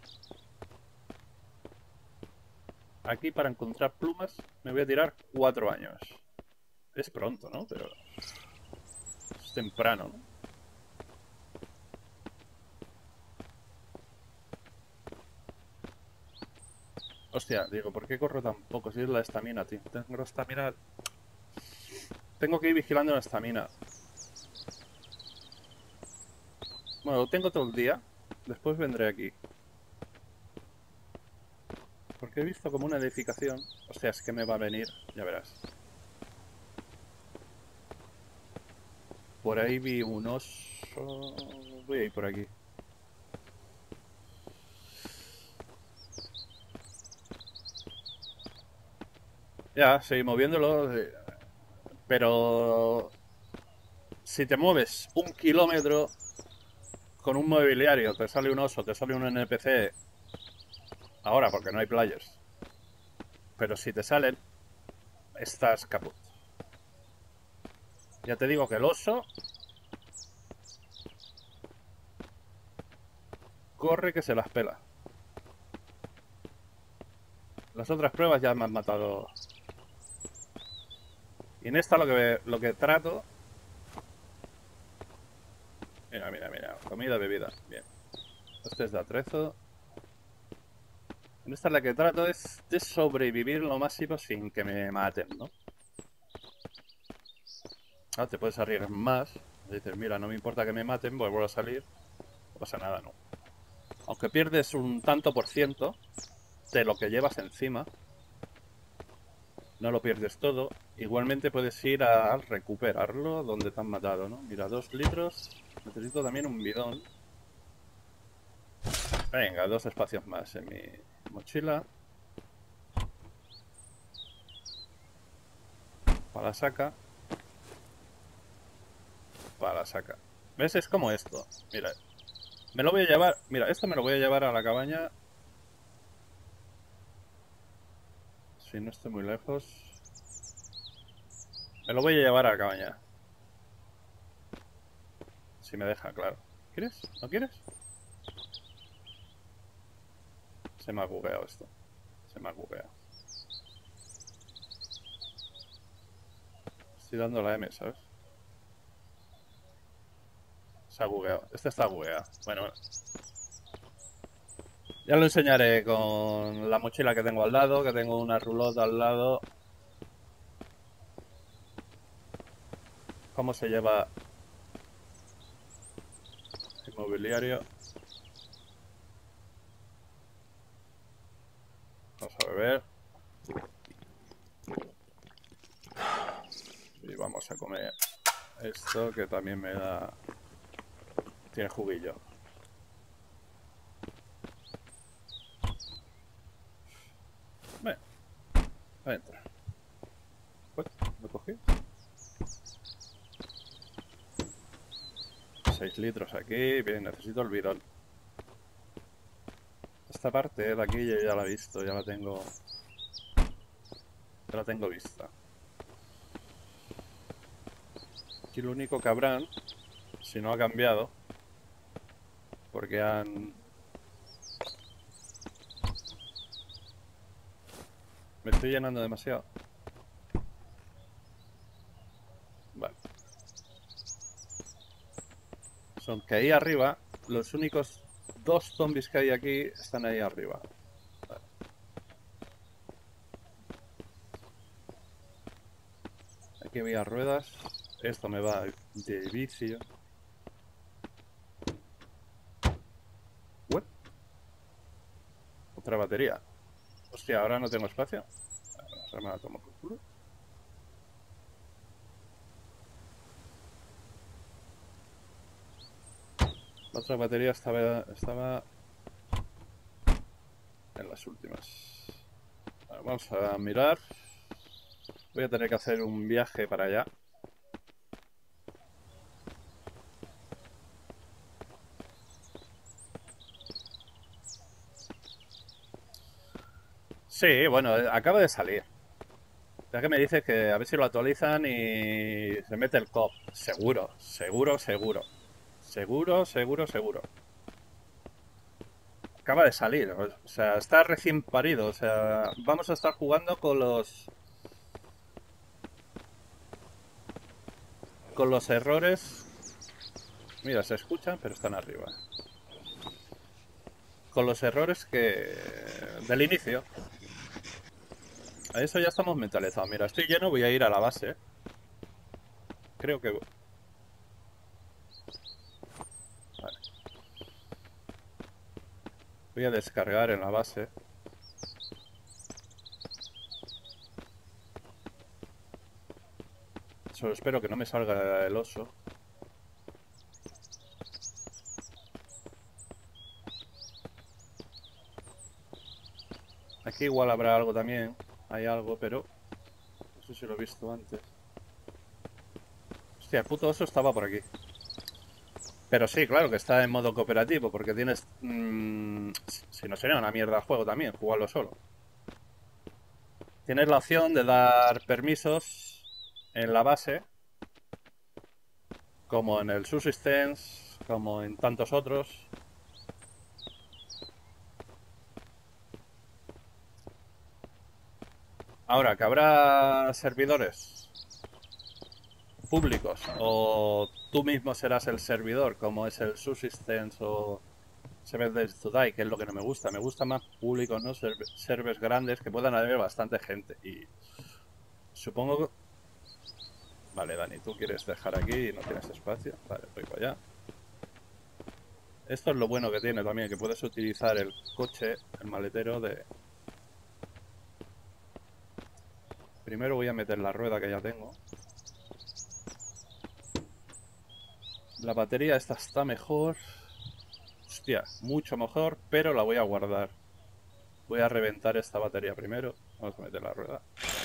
Speaker 1: aquí para encontrar plumas me voy a tirar 4 años. Es pronto, ¿no? Pero es temprano, ¿no? Hostia, digo, ¿por qué corro tan poco? Si es la estamina, tío. Tengo la estamina... Tengo que ir vigilando la estamina. Bueno, lo tengo todo el día. Después vendré aquí. Porque he visto como una edificación. Hostia, es que me va a venir. Ya verás. Por ahí vi un oso... Voy a ir por aquí. Ya, seguí moviéndolo. Pero... Si te mueves 1 kilómetro con un mobiliario, te sale un oso, te sale un NPC... Ahora, porque no hay players. Pero si te salen, estás caput. Ya te digo que el oso corre que se las pela. Las otras pruebas ya me han matado. Y en esta lo que trato Comida, bebida. Bien. Este es de atrezo. En esta la que trato es de sobrevivir lo máximo sin que me maten, ¿no? Ah, te puedes arriesgar más. Dices, mira, no me importa que me maten, vuelvo a salir. No pasa nada, no. Aunque pierdes un tanto por ciento de lo que llevas encima, no lo pierdes todo. Igualmente puedes ir a recuperarlo donde te han matado, ¿no? Mira, 2 litros. Necesito también un bidón. Venga, 2 espacios más en mi mochila. Para saca. Para saca. ¿Ves? Es como esto. Mira, me lo voy a llevar. Mira, esto me lo voy a llevar a la cabaña. Si no estoy muy lejos. Me lo voy a llevar a la cabaña. Si me deja, claro. ¿Quieres? ¿No quieres? Se me ha bugueado esto. Se me ha bugueado. Estoy dando la M, ¿sabes? Se ha bugueado. Este está bugueado. Bueno, ya lo enseñaré con la mochila que tengo al lado, que tengo una roulotte al lado. Cómo se lleva el mobiliario. Vamos a beber. Y vamos a comer esto que también me da... Tiene juguillo. Bueno, adentro. Pues, ¿lo cogí? 6 litros aquí. Bien, necesito el bidón. Esta parte de aquí yo ya la he visto, ya la tengo... Ya la tengo vista. Aquí lo único que habrán, si no ha cambiado, porque han... Me estoy llenando demasiado. Vale. Son que ahí arriba, los únicos 2 zombies que hay aquí están ahí arriba. Vale. Aquí había ruedas. Esto me va de vicio. ¿What? Otra batería. Hostia, ahora no tengo espacio. Ahora me la tomo por culo. La otra batería estaba en las últimas. Bueno, vamos a mirar. Voy a tener que hacer un viaje para allá. Sí, bueno, acaba de salir. Ya que me dices que a ver si lo actualizan y se mete el COP. Seguro, seguro, seguro. Seguro, seguro, seguro. Acaba de salir, o sea, está recién parido. O sea, vamos a estar jugando con los errores. Mira, se escuchan, pero están arriba. Con los errores que del inicio. A eso ya estamos mentalizados. Mira, estoy lleno, voy a ir a la base. Creo que... Vale. Voy a descargar en la base. Solo espero que no me salga el oso. Aquí igual habrá algo también. Hay algo, pero... No sé si lo he visto antes. Hostia, el puto oso estaba por aquí. Pero sí, claro que está en modo cooperativo, porque tienes... si no sería una mierda el juego también, jugarlo solo. Tienes la opción de dar permisos en la base, como en el Subsistence, como en tantos otros. Ahora, que habrá servidores. públicos, o tú mismo serás el servidor, como es el Subsistence o Seven Days to Die, que es lo que no me gusta. Me gusta más públicos, ¿no? Servers grandes que puedan haber bastante gente. Y supongo que... Vale, Dani, tú quieres dejar aquí y no tienes espacio. Vale, voy para allá. Esto es lo bueno que tiene también, que puedes utilizar el coche, el maletero de... Primero voy a meter la rueda que ya tengo. La batería esta está mejor. Hostia, mucho mejor, pero la voy a guardar. Voy a reventar esta batería primero. Vamos a meter la rueda.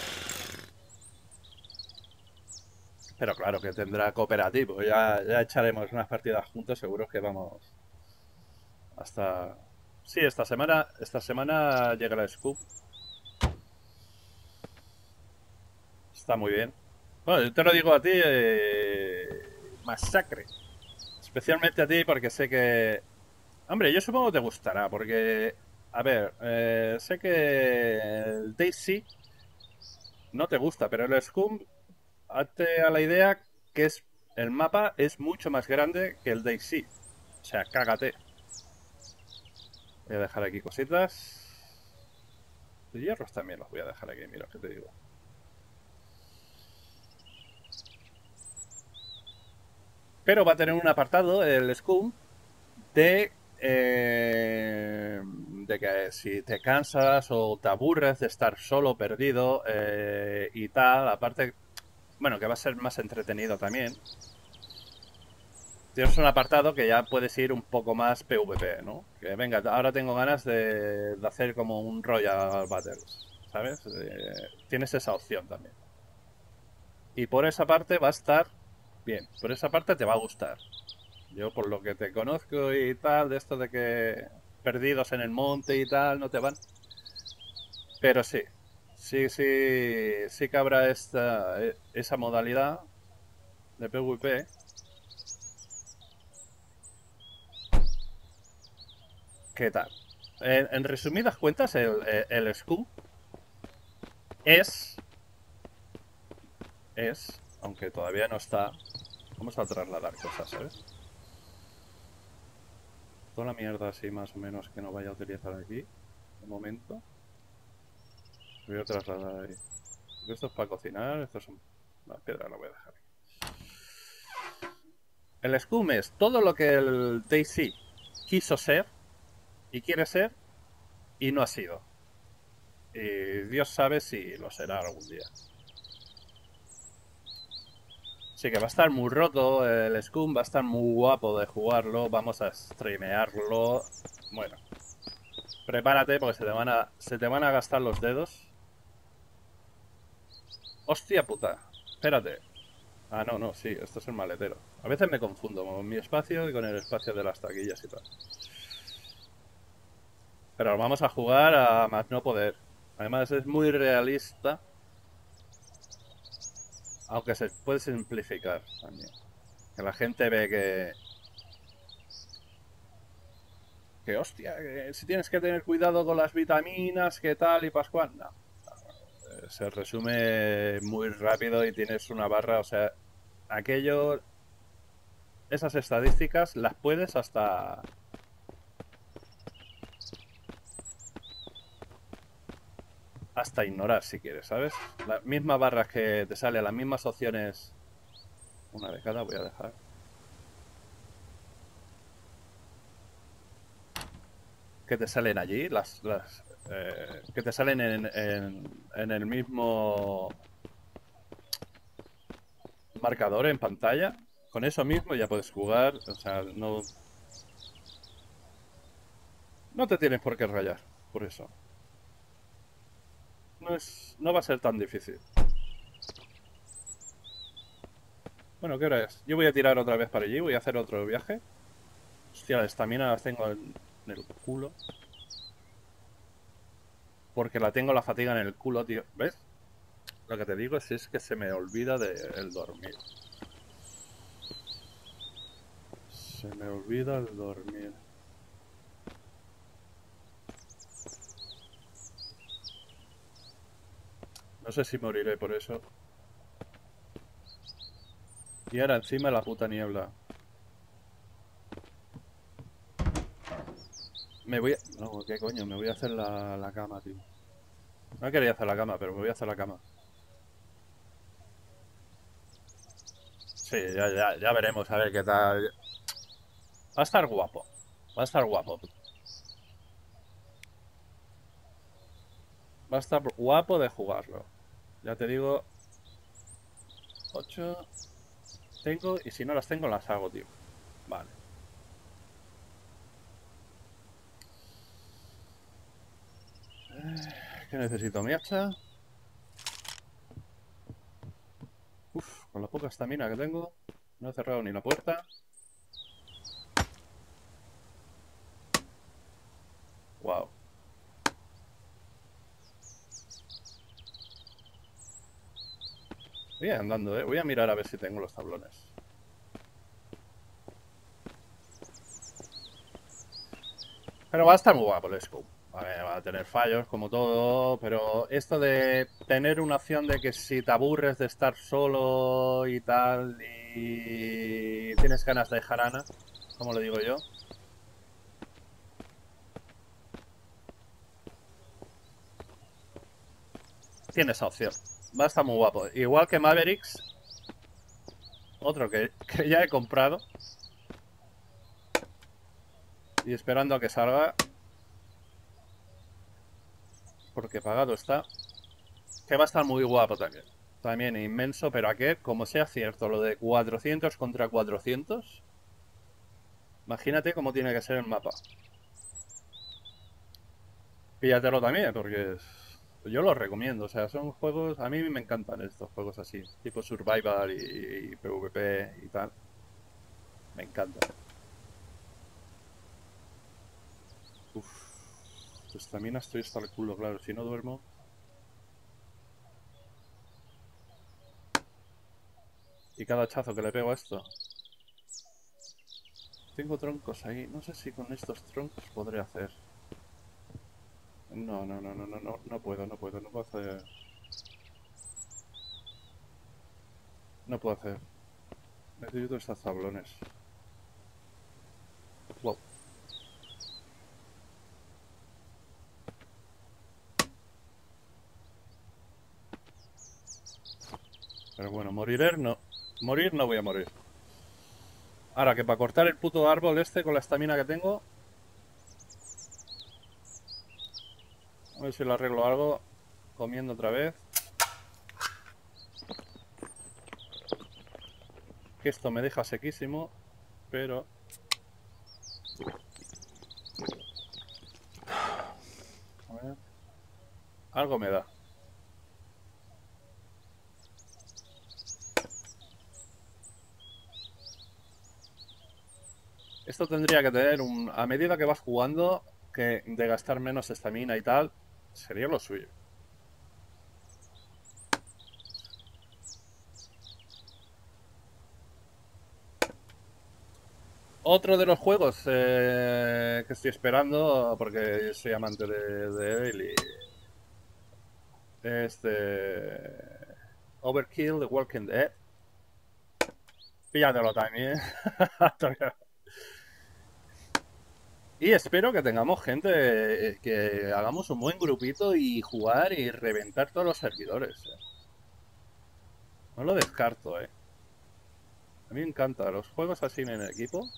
Speaker 1: Pero claro que tendrá cooperativo. Ya echaremos unas partidas juntos. Seguro que vamos hasta... Sí, esta semana llega la Scoop. Está muy bien. Bueno, yo te lo digo a ti, Masacre. Especialmente a ti porque sé que... Hombre, yo supongo que te gustará porque... A ver, sé que el Daisy no te gusta, pero el Scum, hazte a la idea que el mapa es mucho más grande que el Daisy. O sea, cágate. Voy a dejar aquí cositas. De hierros también los voy a dejar aquí, mira que te digo. Pero va a tener un apartado, el Scum, de que si te cansas o te aburres de estar solo, perdido y tal, aparte, bueno, que va a ser más entretenido también. Tienes un apartado que ya puedes ir un poco más PvP, ¿no? Que venga, ahora tengo ganas de hacer como un Royal Battles, ¿sabes? Tienes esa opción también. Y por esa parte va a estar bien, por esa parte te va a gustar. Yo por lo que te conozco y tal, de esto de que perdidos en el monte y tal, no te van. Pero sí, sí que habrá esa modalidad de PvP. ¿Qué tal? En resumidas cuentas, el Scum es, aunque todavía no está, vamos a trasladar cosas, ¿sabes? Toda la mierda así más o menos que no vaya a utilizar aquí, de momento, voy a trasladar ahí. Porque esto es para cocinar, esto son... La piedra la voy a dejar aquí. El Scum es todo lo que el Daisy quiso ser y quiere ser y no ha sido. Y Dios sabe si lo será algún día. Sí que va a estar muy roto el Scum, va a estar muy guapo de jugarlo, vamos a streamearlo. Bueno, prepárate porque se te van a gastar los dedos. Hostia puta, espérate. Ah, no, no, sí, esto es el maletero. A veces me confundo con mi espacio y con el espacio de las taquillas y tal. Pero vamos a jugar a más no poder. Además es muy realista, aunque se puede simplificar también. Que la gente ve que hostia, que si tienes que tener cuidado con las vitaminas, que tal y pascual. No, se resume muy rápido y tienes una barra, o sea, aquello, esas estadísticas las puedes hasta ignorar si quieres, ¿sabes? Las mismas barras que te salen, las mismas opciones, una de cada voy a dejar. Que te salen allí, que te salen en el mismo marcador en pantalla. Con eso mismo ya puedes jugar, o sea, no te tienes por qué rayar, por eso. No va a ser tan difícil. Bueno, ¿qué hora es? Yo voy a tirar otra vez para allí, voy a hacer otro viaje. Hostia, la estamina las tengo en el culo. Porque la tengo la fatiga en el culo, tío. ¿Ves? Lo que te digo es que se me olvida el dormir. Se me olvida el dormir. No sé si moriré por eso. Y ahora encima la puta niebla. Me voy a... No, ¿qué coño? Me voy a hacer la cama, tío. No quería hacer la cama, pero me voy a hacer la cama. Sí, ya veremos a ver qué tal. Va a estar guapo. Va a estar guapo. Va a estar guapo de jugarlo. Ya te digo, 8 tengo y si no las tengo las hago, tío. Vale. ¿Qué necesito? Mi hacha. Uf, con la poca estamina que tengo. No he cerrado ni la puerta. Wow. Voy andando, Voy a mirar a ver si tengo los tablones. Pero va a estar muy guapo el scope. A ver, va a tener fallos como todo, pero esto de tener una opción de que si te aburres de estar solo y tal y tienes ganas de jarana, como le digo yo, tiene esa opción. Va a estar muy guapo. Igual que Mavericks, otro que ya he comprado y esperando a que salga, porque pagado está, que va a estar muy guapo también. También inmenso, pero aquí, como sea cierto, lo de 400 contra 400, imagínate cómo tiene que ser el mapa. Píllatelo también, porque yo los recomiendo. O sea, son juegos, a mí me encantan estos juegos así, tipo Survival y PvP y tal. Me encantan. Uf, pues también estoy hasta el culo, claro. Si no duermo... Y cada hachazo que le pego a esto. Tengo troncos ahí. No sé si con estos troncos podré hacer. No puedo, no puedo hacer. No puedo hacer. Necesito estos tablones. Wow. Pero bueno, moriré no. Morir no voy a morir. Ahora que para cortar el puto árbol este con la estamina que tengo. A ver si lo arreglo algo. Comiendo otra vez. Que esto me deja sequísimo. Pero... A ver. Algo me da. Esto tendría que tener un... A medida que vas jugando, que de gastar menos estamina y tal, sería lo suyo. Otro de los juegos que estoy esperando, porque soy amante de él, y es de Overkill, The Walking Dead. Píllatelo también. Y espero que tengamos gente, que hagamos un buen grupito y jugar y reventar todos los servidores. No lo descarto, A mí me encanta los juegos así en equipo,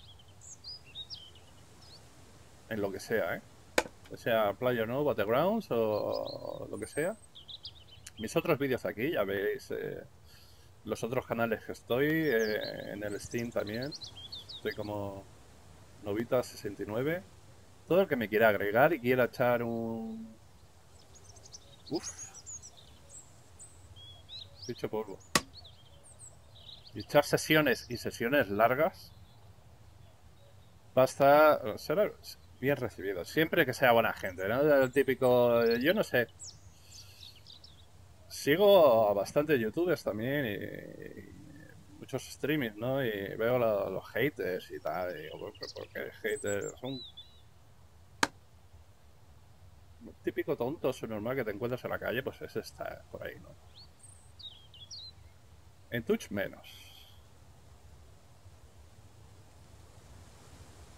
Speaker 1: en lo que sea, O sea PlayerUnknown's Battlegrounds o lo que sea. Mis otros vídeos aquí, ya veis los otros canales que estoy, en el Steam también. Estoy como Novita69. Todo el que me quiera agregar y quiera echar un... Uf, dicho polvo. Y echar sesiones y sesiones largas va a estar, será bien recibido. Siempre que sea buena gente, ¿no? El típico, yo no sé. Sigo a bastantes youtubers también y muchos streamings, ¿no? Y veo los haters y tal. Y digo, ¿por qué haters? Son típico tontos o normal que te encuentras en la calle, pues ese está por ahí, ¿no? En Twitch menos.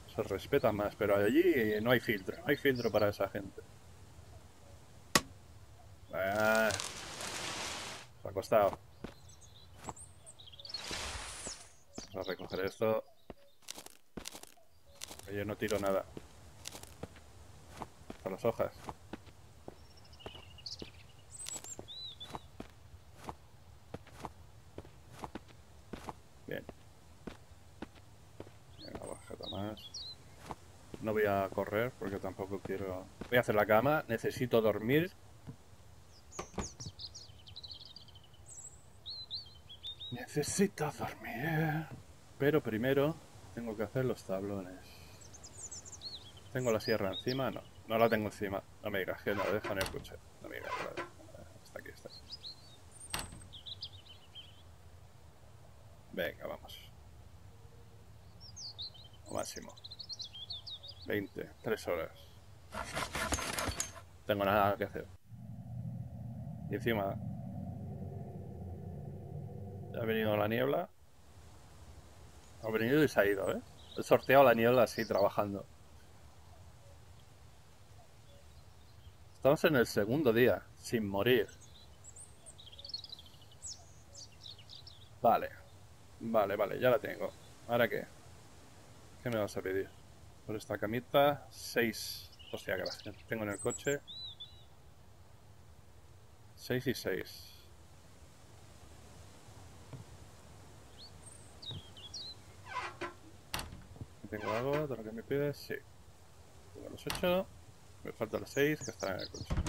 Speaker 1: Se respeta más, pero allí no hay filtro. No hay filtro para esa gente. Ah, se ha costado. Vamos a recoger esto. Yo no tiro nada. Con las hojas. Bien. Una bajada más. No voy a correr porque tampoco quiero... Voy a hacer la cama. Necesito dormir. Necesito dormir. Pero primero tengo que hacer los tablones. ¿Tengo la sierra encima? No, no la tengo encima. No me digas que la dejo en el coche. No me digas que la dejo. Está aquí, está aquí. Venga, vamos. Lo máximo. 20, 3 horas. Tengo nada que hacer. Y encima ya ha venido la niebla. Ha venido y se ha ido, ¿eh? He sorteado la niebla así, trabajando. Estamos en el segundo día, sin morir. Vale. Vale, vale, ya la tengo. ¿Ahora qué? ¿Qué me vas a pedir? Por esta camita, 6. Hostia, que las tengo en el coche. 6 y 6. ¿Tengo algo de lo que me pides? Sí. Tengo los 8. Me faltan las 6 que están en el coche.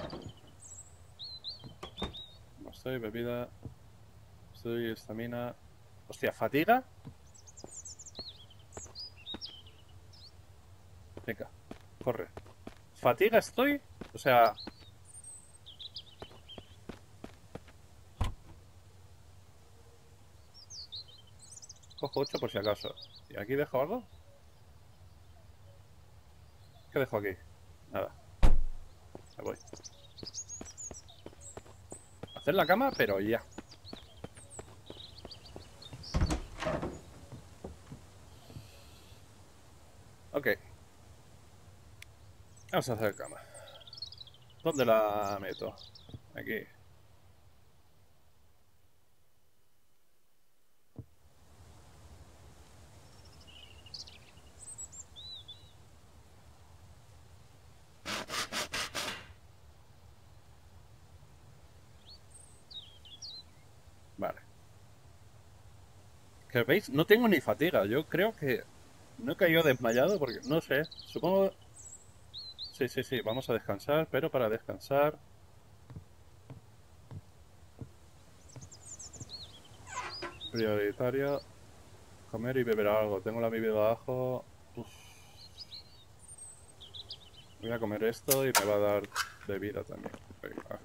Speaker 1: No estoy, bebida. Estoy, estamina. Hostia, ¿fatiga? Venga, corre. ¿Fatiga estoy? O sea... Cojo 8 por si acaso. ¿Y aquí dejo algo? ¿Qué dejo aquí? Nada. Me voy. Hacer la cama, pero ya. Ok. Vamos a hacer cama. ¿Dónde la meto? Aquí. Vale. ¿Que veis? No tengo ni fatiga. Yo creo que no he caído desmayado porque no sé. Supongo... Sí, sí, sí. Vamos a descansar, pero para descansar... Prioritario... Comer y beber algo. Tengo la bebida abajo. Uf. Voy a comer esto y me va a dar bebida también. Venga.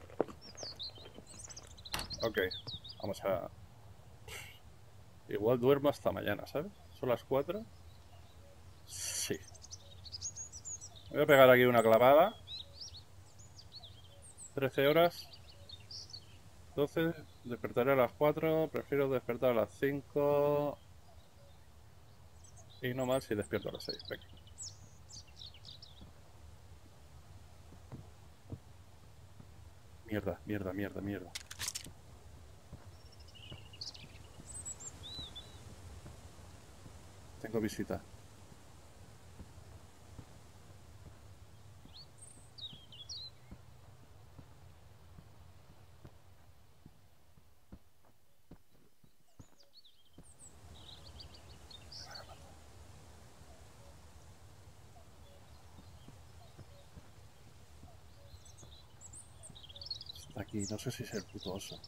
Speaker 1: Ok. Vamos a... Igual duermo hasta mañana, ¿sabes? ¿Son las 4? Sí. Voy a pegar aquí una clavada. 13 horas. 12. Despertaré a las 4. Prefiero despertar a las 5. Y no mal si despierto a las 6. Venga. Mierda, mierda, mierda, mierda. Tengo visita. Está aquí, no sé si es el puto oso.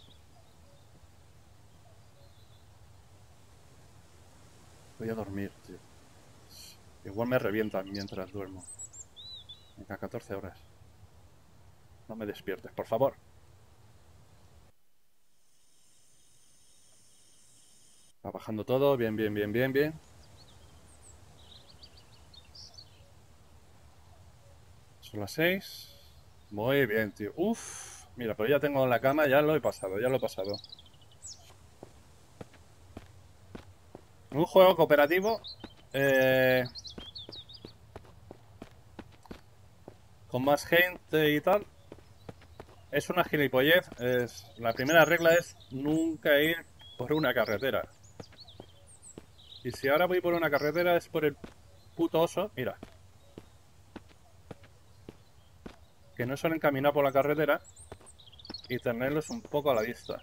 Speaker 1: Voy a dormir, tío. Igual me revientan mientras duermo. Venga, 14 horas. No me despiertes, por favor. Va bajando todo, bien, bien, bien, bien, bien. Son las 6. Muy bien, tío. Uf. Mira, pero ya tengo en la cama, ya lo he pasado, ya lo he pasado. Un juego cooperativo con más gente y tal. Es una gilipollez. La primera regla es nunca ir por una carretera. Y si ahora voy por una carretera es por el puto oso, mira, que no suelen caminar por la carretera y tenerlos un poco a la vista.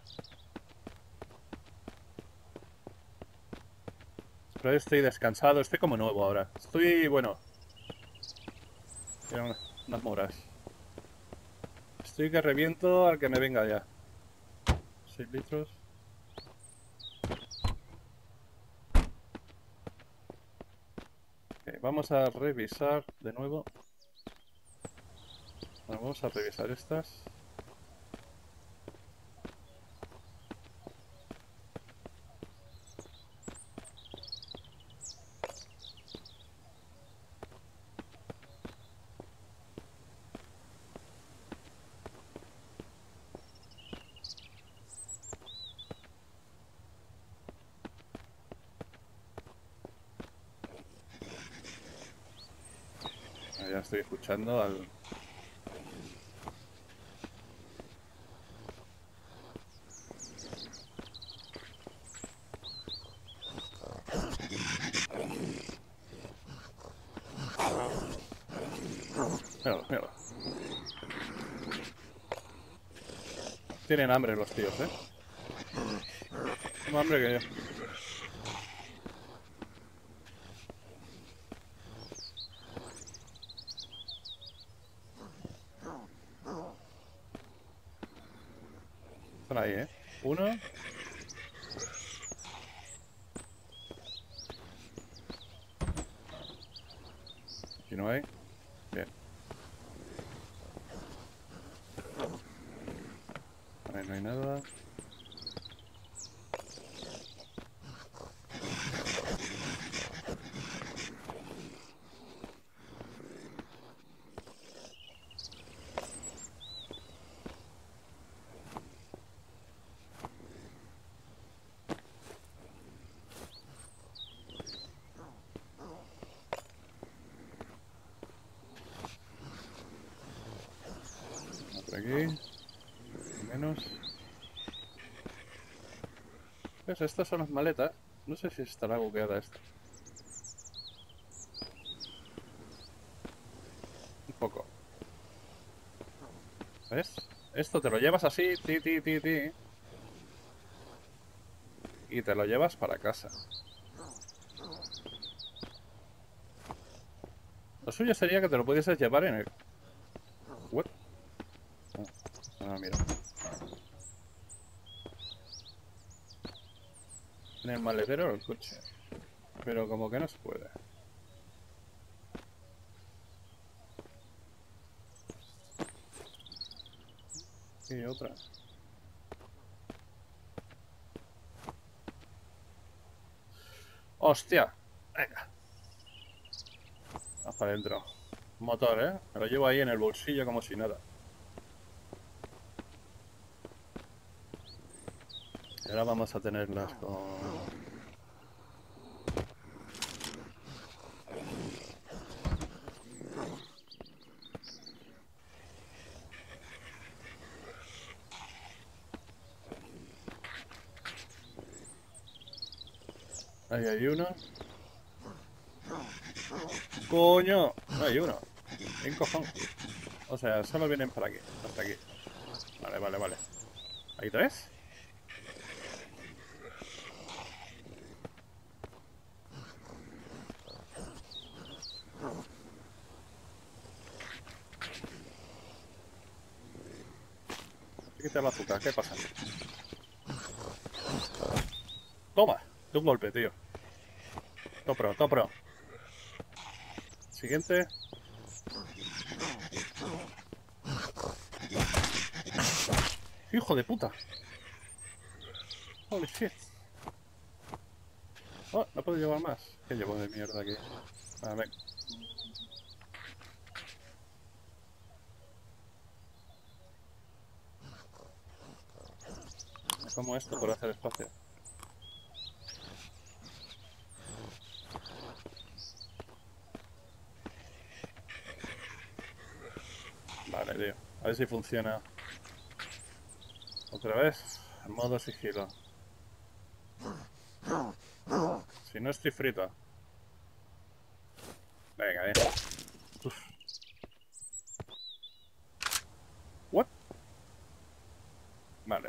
Speaker 1: Pero estoy descansado, estoy como nuevo ahora. Estoy, bueno, mira, unas moras. Estoy que reviento al que me venga ya. 6 litros. Okay, vamos a revisar de nuevo. Bueno, vamos a revisar estas. Ya estoy escuchando al... Míralo, míralo. Tienen hambre los tíos, ¿eh? Más hambre que yo. Están ahí, ¿eh? Uno. Aquí no hay. Bien. Ahí no hay nada. Por aquí. Menos. ¿Ves? Estas son las maletas. No sé si estará bugueada esta. Un poco. ¿Ves? Esto te lo llevas así, y te lo llevas para casa. Lo suyo sería que te lo pudieses llevar en el... ¿What? Ah, mira. En el maletero del coche. Pero como que no se puede. Y otra. ¡Hostia! Venga. Vamos para adentro. Motor, ¿eh? Me lo llevo ahí en el bolsillo como si nada. Y ahora vamos a tenerlas con... Ahí hay uno. ¡Coño! No hay uno. ¿En cojón? O sea, solo vienen para aquí. Hasta aquí. Vale, vale, vale. ¿Hay tres? Quita el azúcar, ¿qué pasa? Toma, de un golpe, tío. Topro, topro. Siguiente. Hijo de puta. Holy shit. Oh, no puedo llevar más. ¿Qué llevo de mierda aquí? A ver. Me como esto por hacer espacio. Vale, tío. A ver si funciona. Otra vez. En modo sigilo. Si no estoy frito. Venga, bien. Uf. What? Vale.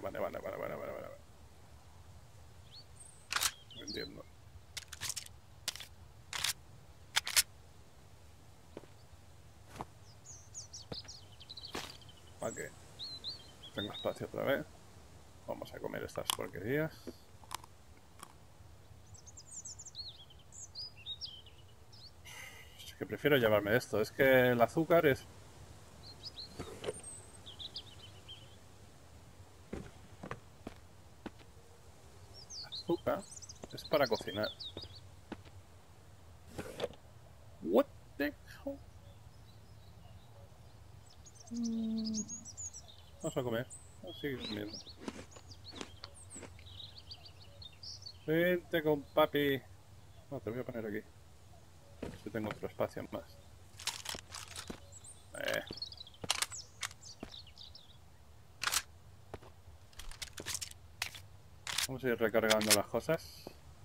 Speaker 1: No entiendo. Ok. Tengo espacio otra vez. Vamos a comer estas porquerías. Es que prefiero llevarme esto. Es que el azúcar es... Azúcar es para cocinar. What the hell? Vamos a comer. Vamos a seguir comiendo. Vente con papi. No, te voy a poner aquí. Si tengo otro espacio más. Vamos a ir recargando las cosas.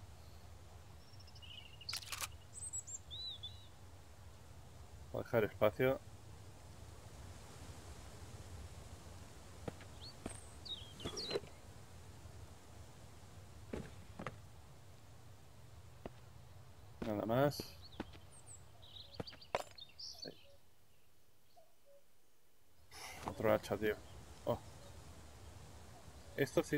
Speaker 1: Voy a dejar espacio. Nada más. Sí. Otro hacha, tío. Oh. Esto sí.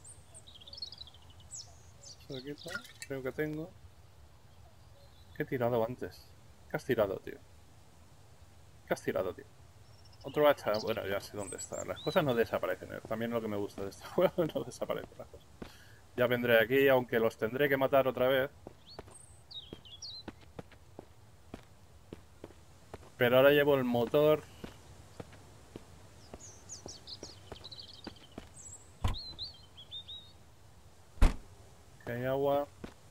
Speaker 1: Esto de aquí está. Creo que tengo. ¿Qué he tirado antes? ¿Qué has tirado, tío? ¿Qué has tirado, tío? Otro hacha. Bueno, ya sé dónde está. Las cosas no desaparecen. También lo que me gusta de este juego, no desaparecen las cosas. Ya vendré aquí, aunque los tendré que matar otra vez. Pero ahora llevo el motor. Que hay agua.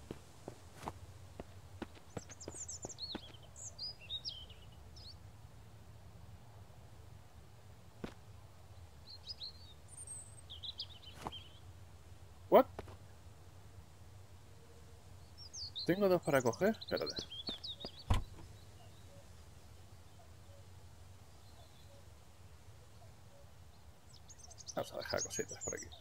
Speaker 1: ¿What? Tengo dos para coger. Espérate. Vamos a dejar cositas por aquí.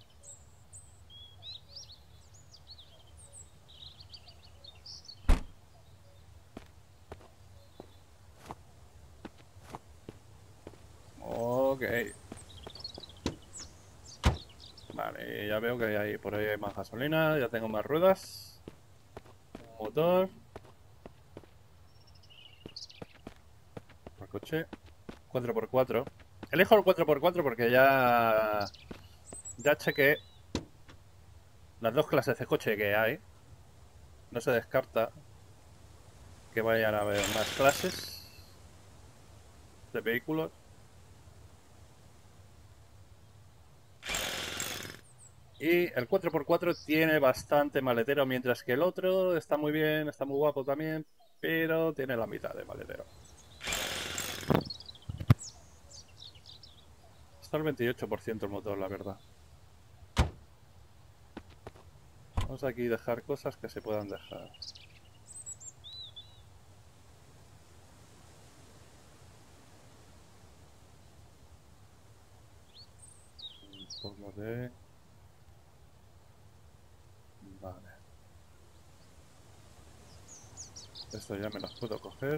Speaker 1: Ok. Vale, ya veo que hay por ahí hay más gasolina. Ya tengo más ruedas. Un motor. Por coche. 4x4. Elijo el 4x4 porque ya chequeé las dos clases de coche que hay. No se descarta que vayan a haber más clases de vehículos. Y el 4x4 tiene bastante maletero, mientras que el otro está muy bien, está muy guapo también, pero tiene la mitad de maletero. Está al 28% el motor, la verdad. Vamos aquí a dejar cosas que se puedan dejar. Un poco de... Vale. Esto ya me los puedo coger.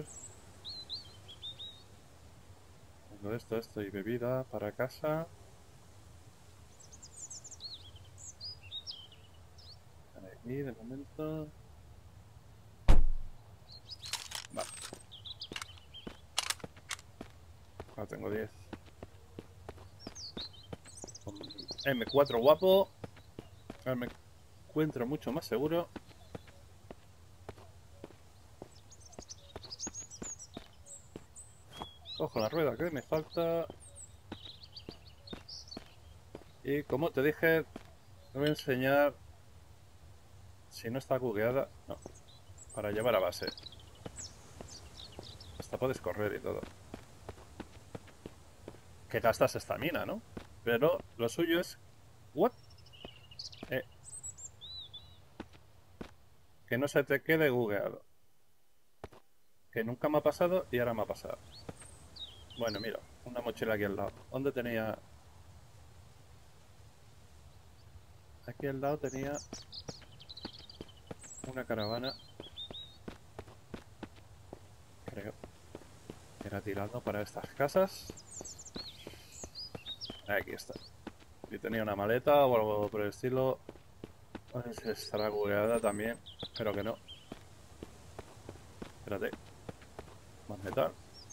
Speaker 1: Tengo esto y bebida para casa. Aquí de momento. Vale. Ahora tengo 10. Con M4 guapo. Ahora me encuentro mucho más seguro. Cojo la rueda que me falta. Y como te dije, te voy a enseñar. Si no está bugueada, no. Para llevar a base. Hasta puedes correr y todo. que gastas estamina, ¿no? Pero lo suyo es... ¿What? Eh, que no se te quede bugueado. Que nunca me ha pasado y ahora me ha pasado. Bueno, mira, una mochila aquí al lado. ¿Dónde tenía...? Aquí al lado tenía una caravana, creo, que era tirando para estas casas. Aquí está. Y tenía una maleta o algo por el estilo. No sé si estará bugueada también. Espero que no. Espérate. Más metal.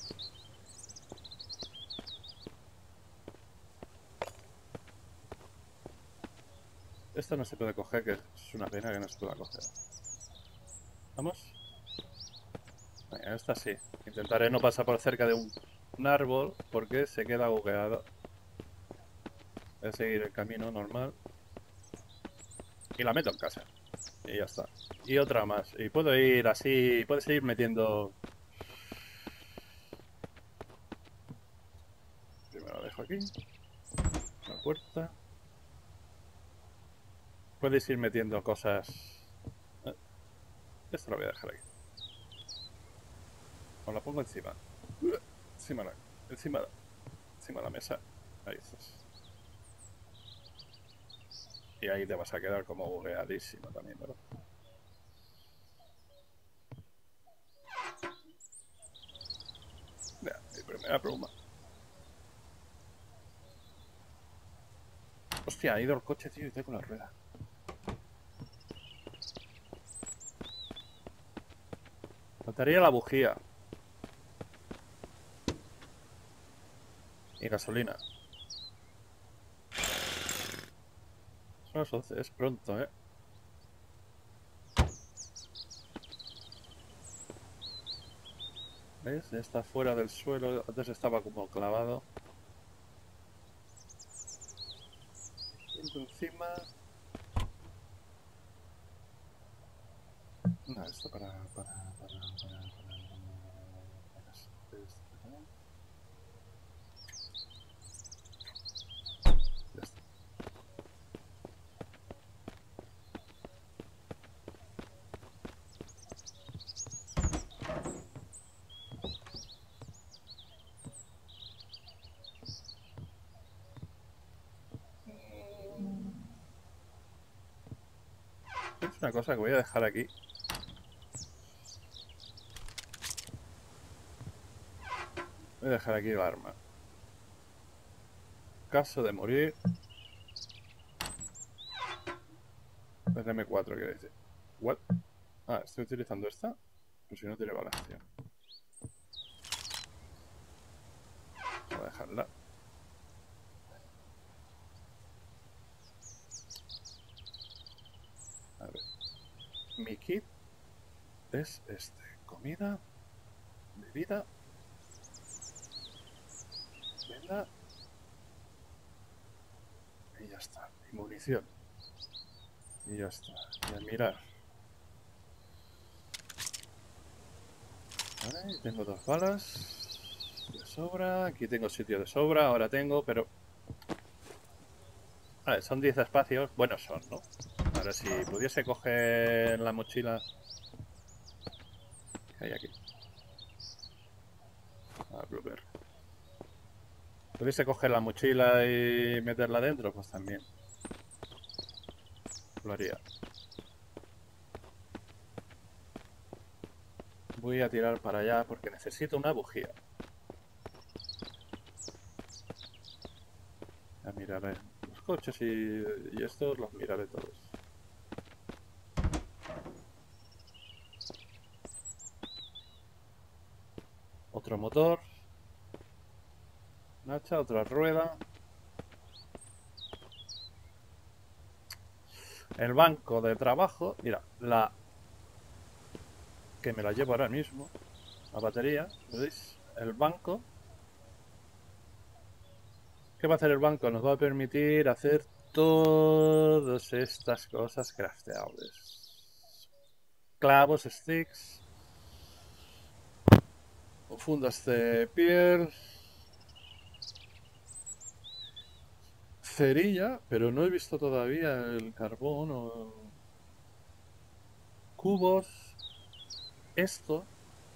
Speaker 1: Esto no se puede coger, que es una pena que no se pueda coger. Vamos. Venga, esta sí. Intentaré no pasar por cerca de un árbol porque se queda bugueado. Voy a seguir el camino normal. Y la meto en casa. Y ya está. Y otra más. Y puedo ir así. Puedes ir metiendo. Primero lo dejo aquí. La puerta. Puedes ir metiendo cosas. Eh, Esto lo voy a dejar aquí. Os la pongo encima. Encima la, encima, encima de la mesa. Ahí estás. Y ahí te vas a quedar como bugueadísimo también, ¿verdad? Ya, mi primera pluma. Hostia, ha ido el coche, tío, y tengo la rueda. Faltaría la bujía. Y gasolina. Son las 11, es pronto, ¿eh? ¿Ves? Ya está fuera del suelo. Antes estaba como clavado. Encima. No, esto ya está. Es una cosa que voy a dejar aquí. Voy a dejar aquí el arma. Caso de morir. El M4 quiere decir. What? Ah, estoy utilizando esta. Pues si no tiene balas, tío. Voy a dejarla. A ver. Mi kit es este. Comida. Bebida. Venda. Y ya está. Y munición. Y ya está. Y a mirar. Vale, tengo 2 balas. De sobra. Aquí tengo sitio de sobra. Ahora tengo, pero... Vale, son 10 espacios. Buenos son, ¿no? Ahora, si pudiese coger la mochila... ¿Qué hay aquí? Ah, Blooper. ¿Pudiese coger la mochila y meterla dentro? Pues también. Lo haría. Voy a tirar para allá porque necesito una bujía. Ya miraré los coches y estos los miraré todos. Otro motor. Un hacha, otra rueda. El banco de trabajo. Mira, la que me la llevo ahora mismo. La batería, ¿veis? El banco. ¿Qué va a hacer el banco? Nos va a permitir hacer todas estas cosas crafteables. Clavos, sticks. Fundas de piel. cerilla, pero no he visto todavía el carbón o cubos. Esto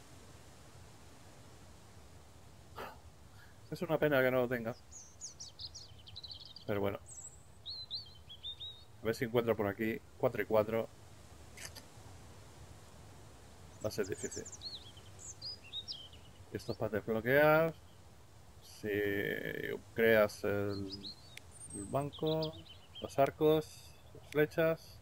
Speaker 1: es una pena que no lo tenga. Pero bueno, a ver si encuentro por aquí 4 y 4. Va a ser difícil. Esto es para desbloquear. Si creas el banco, los arcos, las flechas,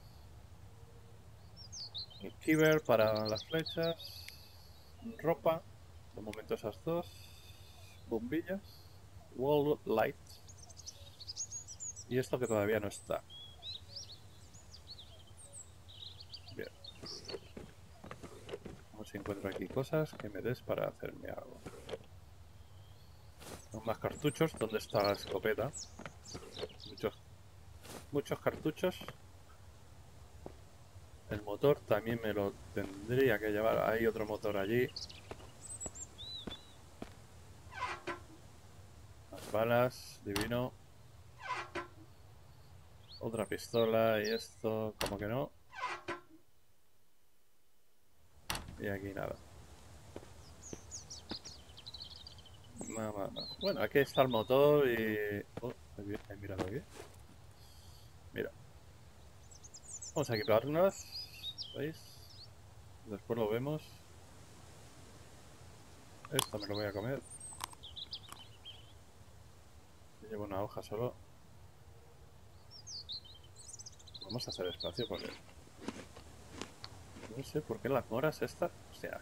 Speaker 1: el kiver para las flechas, ropa, de momento esas dos, bombillas, wall light y esto que todavía no está. Bien, vamos si encuentro aquí cosas que me des para hacerme algo. Más cartuchos, ¿dónde está la escopeta? Muchos cartuchos. El motor también me lo tendría que llevar. Hay otro motor allí. Las balas, divino. Otra pistola y esto, como que no. Y aquí nada. Nada más. Bueno, aquí está el motor y... Oh, he mirado aquí. Mira. Vamos a equiparnos. ¿Veis? Después lo vemos. Esto me lo voy a comer. Llevo una hoja solo. Vamos a hacer espacio porque... No sé por qué las moras estas... O sea...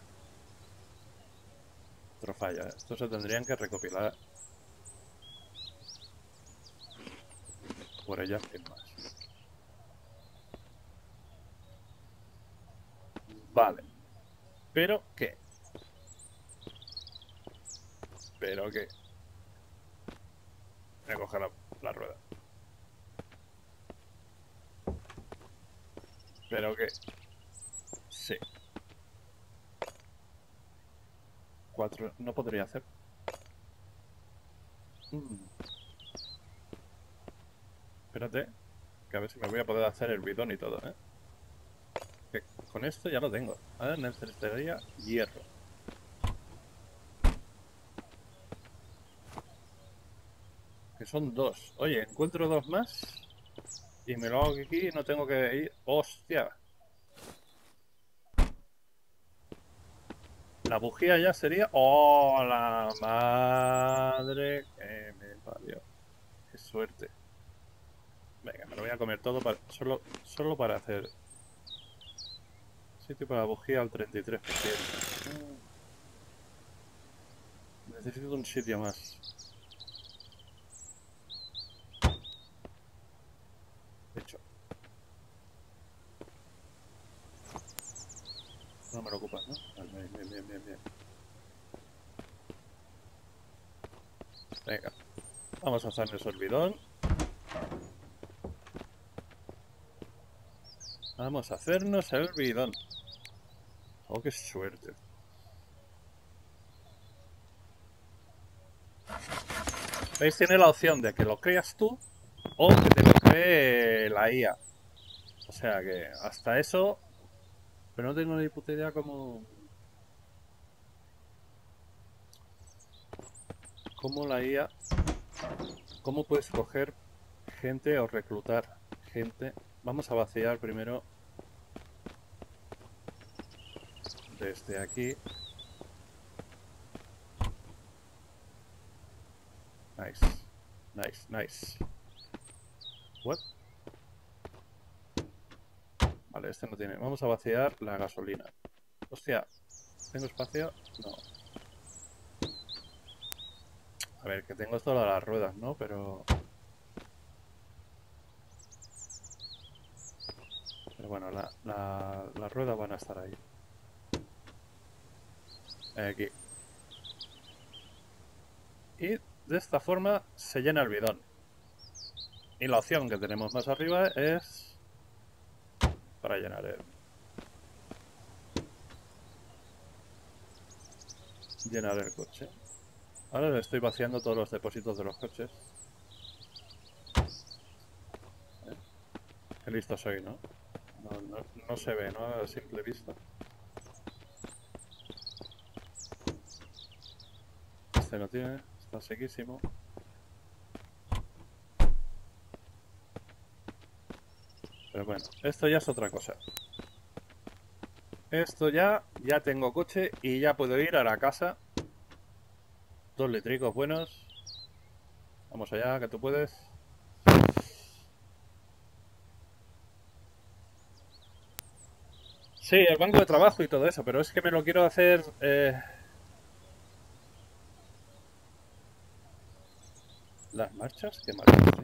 Speaker 1: Otro falla. Estos se tendrían que recopilar por ellas mismas. Vale. ¿Pero qué? ¿Pero qué? Voy a coger la rueda. ¿Pero qué? Sí. 4. No podría hacer. Espérate. Que a ver si me voy a poder hacer el bidón y todo, ¿eh? Que con esto ya lo tengo. Ahora necesitaría hierro. Que son 2. Oye, encuentro 2 más. Y me lo hago aquí y no tengo que ir. ¡Hostia! La bujía ya sería... ¡Oh, la madre que me parió! ¡Qué suerte! Venga, me lo voy a comer todo para, solo para hacer sitio para la bujía al 33%. Necesito un sitio más. Hecho. No me lo ocupas, ¿no? Vale, bien. Venga. Vamos a hacernos el bidón. Vamos a hacernos el bidón. Oh, qué suerte. ¿Veis? Tiene la opción de que lo creas tú o que te lo cree la IA. O sea que hasta eso... Pero no tengo ni puta idea cómo la IA... ¿Cómo puedes coger gente o reclutar gente? Vamos a vaciar primero desde aquí. Nice. What? Vale, este no tiene. Vamos a vaciar la gasolina. Hostia, ¿tengo espacio? No. A ver, que tengo todas las ruedas, ¿no? Pero bueno, las ruedas van a estar ahí. Aquí. Y de esta forma se llena el bidón. Y la opción que tenemos más arriba es para llenar el coche. Ahora le estoy vaciando todos los depósitos de los coches. Qué listo soy, ¿no? No se ve, ¿no? A simple vista. Este no tiene, está sequísimo. Pero bueno, esto ya es otra cosa. Esto ya tengo coche y ya puedo ir a la casa. 2 litricos buenos. Vamos allá, que tú puedes. Sí, el banco de trabajo y todo eso, pero es que me lo quiero hacer... ¿Las marchas? ¿Qué marchas,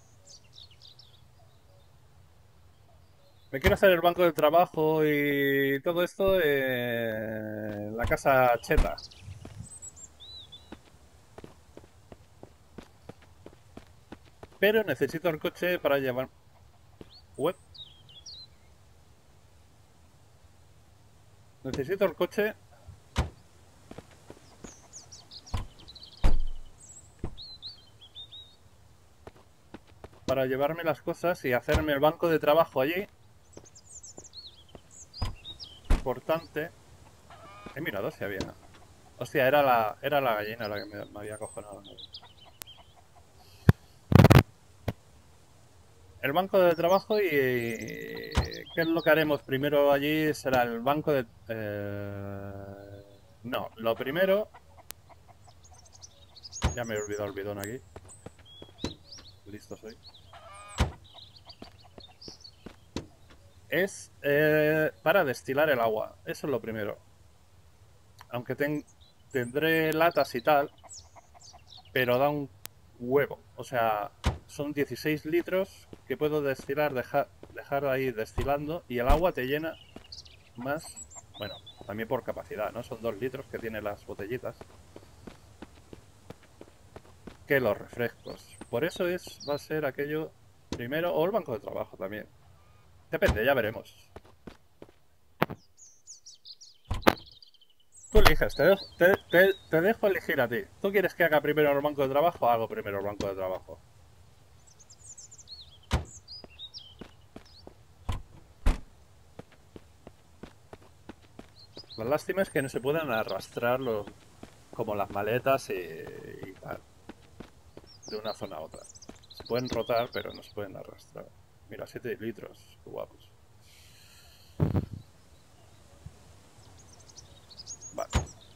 Speaker 1: Me quiero hacer el banco de trabajo y todo esto en la casa cheta. Pero necesito el coche para llevar... Web. Necesito el coche para llevarme las cosas y hacerme el banco de trabajo allí. Importante. He mirado si había... Hostia, era la gallina la que me había cojonado. El banco de trabajo y... ¿Qué es lo que haremos primero allí? Será el banco de... No, lo primero... Ya me he olvidado el bidón aquí. Listo soy. Es para destilar el agua. Eso es lo primero. Aunque tendré latas y tal, pero da un huevo. O sea, son 16 litros que puedo destilar, dejar ahí destilando y el agua te llena más. Bueno, también por capacidad, ¿no? Son 2 litros que tienen las botellitas. Que los refrescos. Por eso va a ser aquello primero, o el banco de trabajo también. Depende, ya veremos. Tú eliges, te dejo elegir a ti. ¿Tú quieres que haga primero el banco de trabajo? Hago primero el banco de trabajo. La lástima es que no se pueden arrastrar como las maletas y tal, de una zona a otra. Se pueden rotar, pero no se pueden arrastrar. Mira, 7 litros, qué guapos. Vale.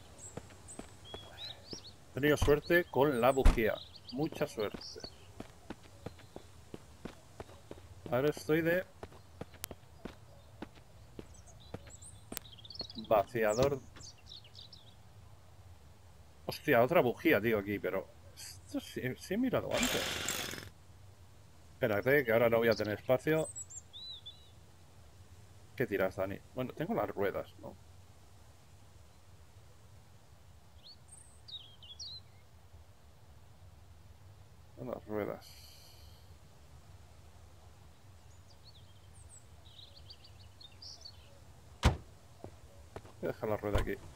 Speaker 1: He tenido suerte con la bujía. Mucha suerte. Ahora estoy de vaciador. Hostia, otra bujía, tío, aquí, pero... Esto sí he mirado antes. Espérate, que ahora no voy a tener espacio. ¿Qué tiras, Dani? Bueno, tengo las ruedas, ¿no? Las ruedas. Voy a dejar la rueda aquí.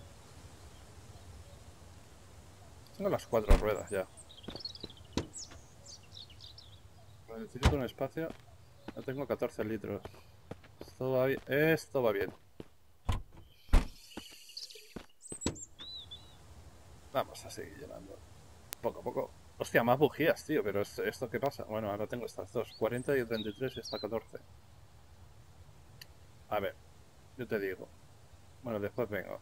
Speaker 1: Tengo las 4 ruedas ya. Necesito un espacio. Ya tengo 14 litros. Esto va bien. Esto va bien. Vamos a seguir llenando. Poco a poco. Hostia, más bujías, tío. Pero ¿esto qué pasa? Bueno, ahora tengo estas dos. 40 y 33 y esta 14. A ver, yo te digo. Bueno, después vengo.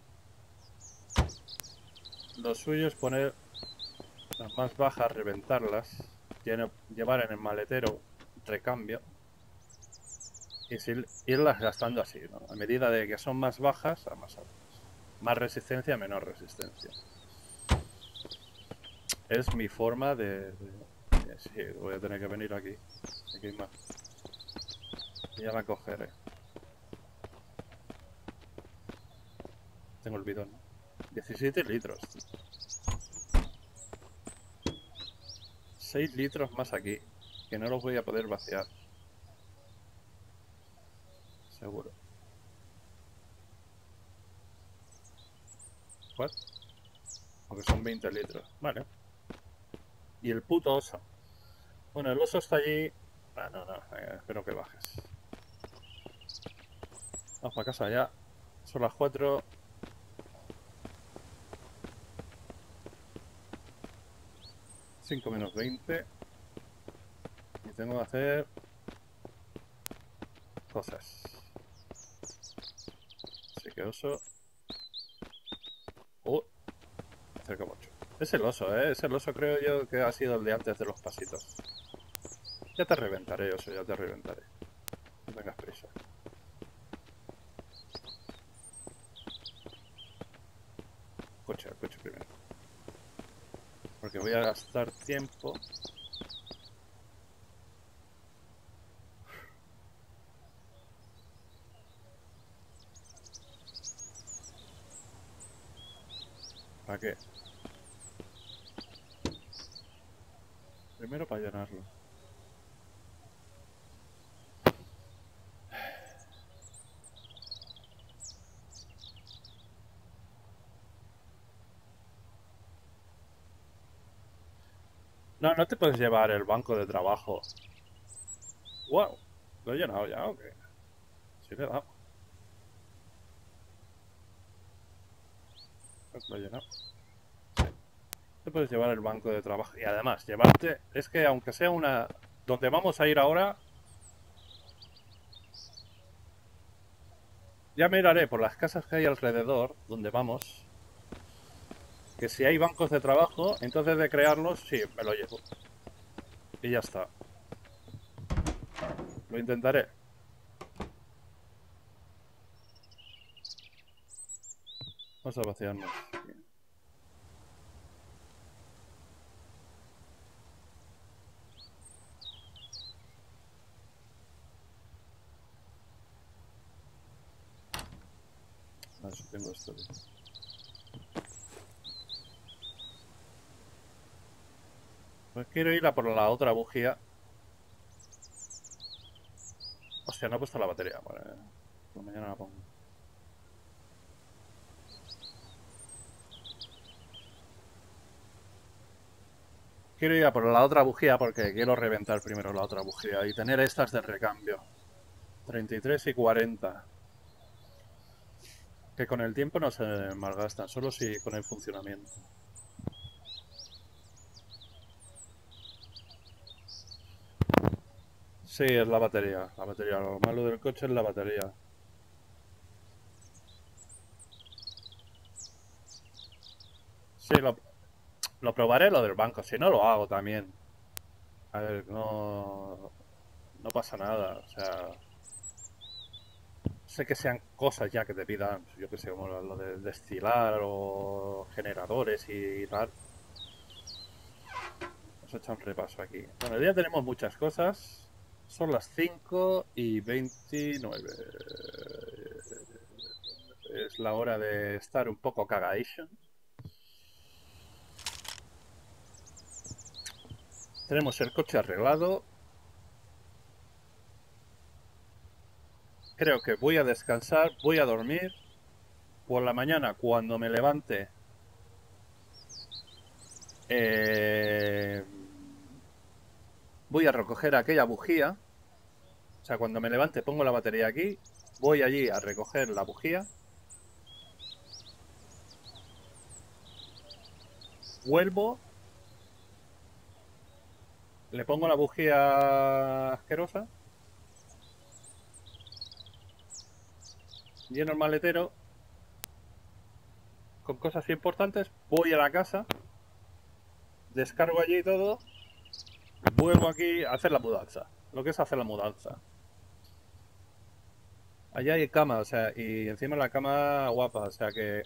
Speaker 1: Lo suyo es poner las más bajas, reventarlas. Llevar en el maletero recambio. Y irlas gastando así, ¿no? A medida de que son más bajas a más altas. Más resistencia, menor resistencia. Es mi forma sí, voy a tener que venir aquí. Aquí hay más. Ya la cogeré. Tengo el bidón. 17 litros. 6 litros más aquí. Que no los voy a poder vaciar. Seguro. ¿What? Porque son 20 litros. Vale. Y el puto oso. Bueno, el oso está allí. Ah, no, espero que bajes. Vamos para casa ya. Son las 4. 5 menos 20. Y tengo que hacer cosas. Así que oso. Me acerco mucho. Es el oso, ¿eh? Es el oso, creo yo, que ha sido el de antes de los pasitos. Ya te reventaré, oso, ya te reventaré. No tengas prisa. Coche, al coche primero. Porque voy a gastar tiempo. ¿Para qué? Primero para llenarlo. No, no te puedes llevar el banco de trabajo. ¡Wow! ¿Lo he llenado ya o qué? Sí le he dado. Lo he llenado. Sí. Te puedes llevar el banco de trabajo. Y además, llevarte... Es que aunque sea una... Donde vamos a ir ahora... Ya miraré por las casas que hay alrededor, donde vamos, que si hay bancos de trabajo, entonces de crearlos, sí, me lo llevo. Y ya está. Lo intentaré. Vamos a vaciarnos. A ver si tengo esto bien. Pues quiero ir a por la otra bujía. Hostia, no he puesto la batería. Bueno, por mañana la pongo. Quiero ir a por la otra bujía porque quiero reventar primero la otra bujía y tener estas de recambio. 33 y 40. Que con el tiempo no se malgastan, solo si con el funcionamiento. Sí, es la batería. La batería. Lo malo del coche es la batería. Sí, lo probaré lo del banco. Si no, lo hago también. A ver, no pasa nada. O sea, sé que sean cosas ya que te pidan, yo que sé, como lo de destilar o generadores y tal. Vamos a echar un repaso aquí. Bueno, ya tenemos muchas cosas. Son las 5:29. Es la hora de estar un poco cagadation. Tenemos el coche arreglado. Creo que voy a descansar, voy a dormir. Por la mañana, cuando me levante, eh, voy a recoger aquella bujía. O sea, cuando me levante pongo la batería aquí, voy allí a recoger la bujía, vuelvo, le pongo la bujía asquerosa, lleno el maletero con cosas importantes, voy a la casa, descargo allí todo, vuelvo aquí a hacer la mudanza. Lo que es hacer la mudanza. Allá hay cama, o sea, y encima la cama guapa, o sea que...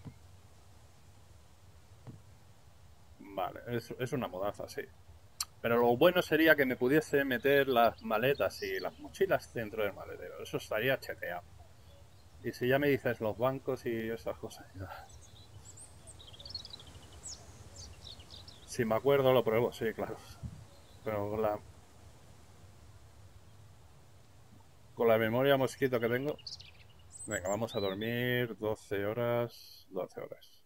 Speaker 1: Vale, es una mudanza, sí. Pero lo bueno sería que me pudiese meter las maletas y las mochilas dentro del maletero. Eso estaría chequeado. Y si ya me dices los bancos y esas cosas, ya. Si me acuerdo lo pruebo, sí, claro. Pero con la memoria mosquito que tengo... Venga, vamos a dormir 12 horas, 12 horas.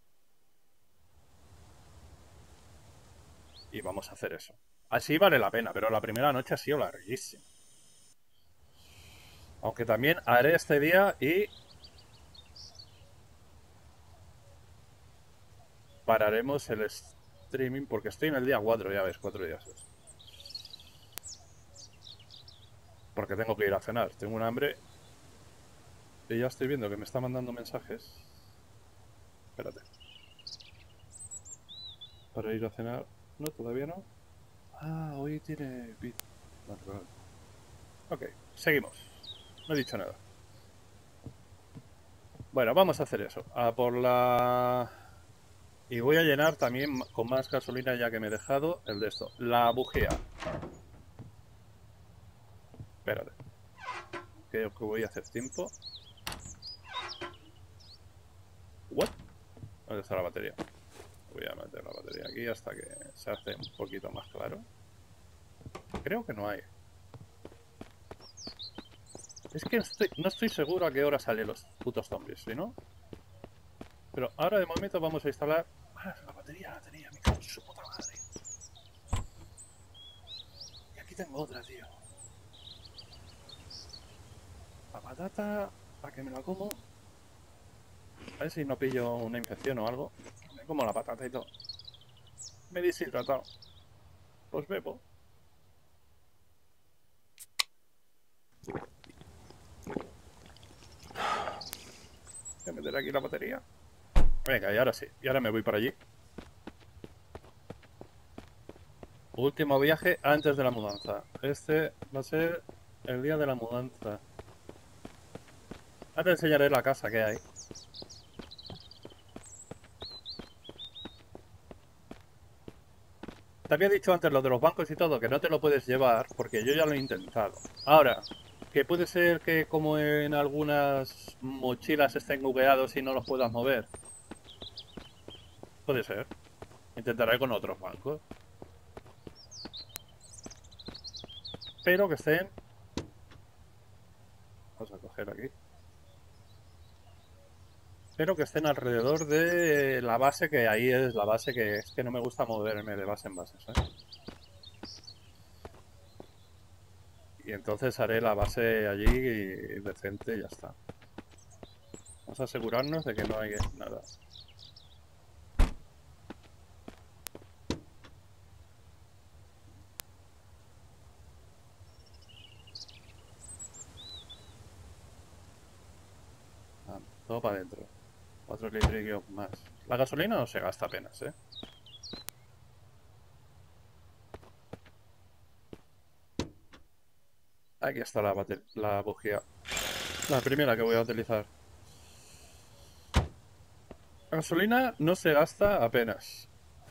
Speaker 1: Y vamos a hacer eso. Así vale la pena, pero la primera noche ha sido larguísima. Aunque también haré este día y pararemos el streaming porque estoy en el día 4, ya ves, 4 días. Porque tengo que ir a cenar, tengo un hambre. Y ya estoy viendo que me está mandando mensajes. Espérate. Para ir a cenar. No, todavía no. Ah, hoy tiene... Vale, vale. Ok, seguimos. No he dicho nada. Bueno, vamos a hacer eso. A por la... Y voy a llenar también con más gasolina ya que me he dejado el de esto. La bujía. Espérate. Creo que voy a hacer tiempo. ¿What? ¿Dónde está la batería? Voy a meter la batería aquí hasta que se hace un poquito más claro. Creo que no hay. Es que no estoy seguro a qué hora salen los putos zombies, ¿sí, no? Pero ahora de momento vamos a instalar... Ah, la batería, me cago en su puta madre. Y aquí tengo otra, tío. La patata, para que me la como. A ver si no pillo una infección o algo. Me como la patata y todo. Me he deshidratado. Pues bebo. Voy a meter aquí la batería. Venga, y ahora sí. Y ahora me voy para allí. Último viaje antes de la mudanza. Este va a ser el día de la mudanza. Ahora te enseñaré la casa que hay. Te había dicho antes lo de los bancos y todo, que no te lo puedes llevar, porque yo ya lo he intentado. Ahora, que puede ser que como en algunas mochilas estén bugueados y no los puedas mover. Puede ser. Intentaré con otros bancos. Pero que estén... Vamos a coger aquí. Pero que estén alrededor de la base, que ahí es la base, que es que no me gusta moverme de base en base, ¿sabes? Y entonces haré la base allí decente y ya está. Vamos a asegurarnos de que no hay nada. Ah, todo para adentro. 4 litros más. La gasolina no se gasta apenas, ¿eh? Aquí está la bujía. La primera que voy a utilizar. La gasolina no se gasta apenas.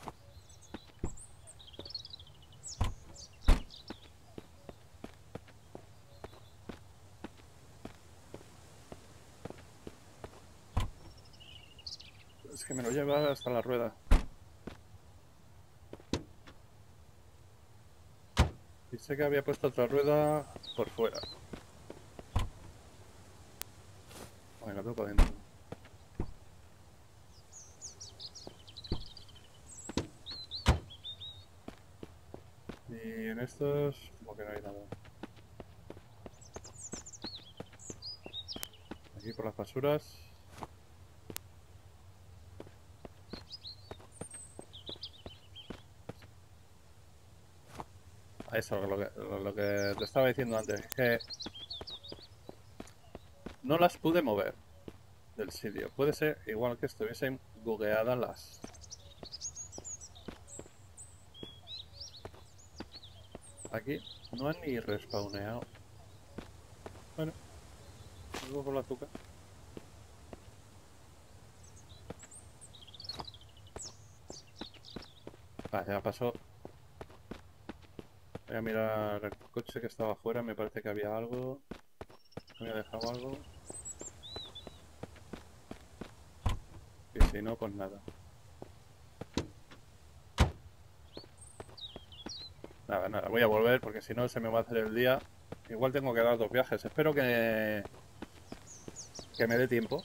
Speaker 1: Es que me lo lleva hasta la rueda. Y sé que había puesto otra rueda por fuera. Venga, todo para adentro. Y en estos, como que no hay nada. Aquí por las basuras. Eso, lo que te estaba diciendo antes, es que no las pude mover del sitio. Puede ser igual que estuviesen bugueadas las... Aquí no han ni respawneado. Bueno, vuelvo por la azúcar. Ah, ya pasó. Voy a mirar el coche que estaba afuera, me parece que había algo. Me había dejado algo. Y si no, pues nada. Nada, nada, voy a volver porque si no se me va a hacer el día. Igual tengo que dar 2 viajes. Espero que me dé tiempo.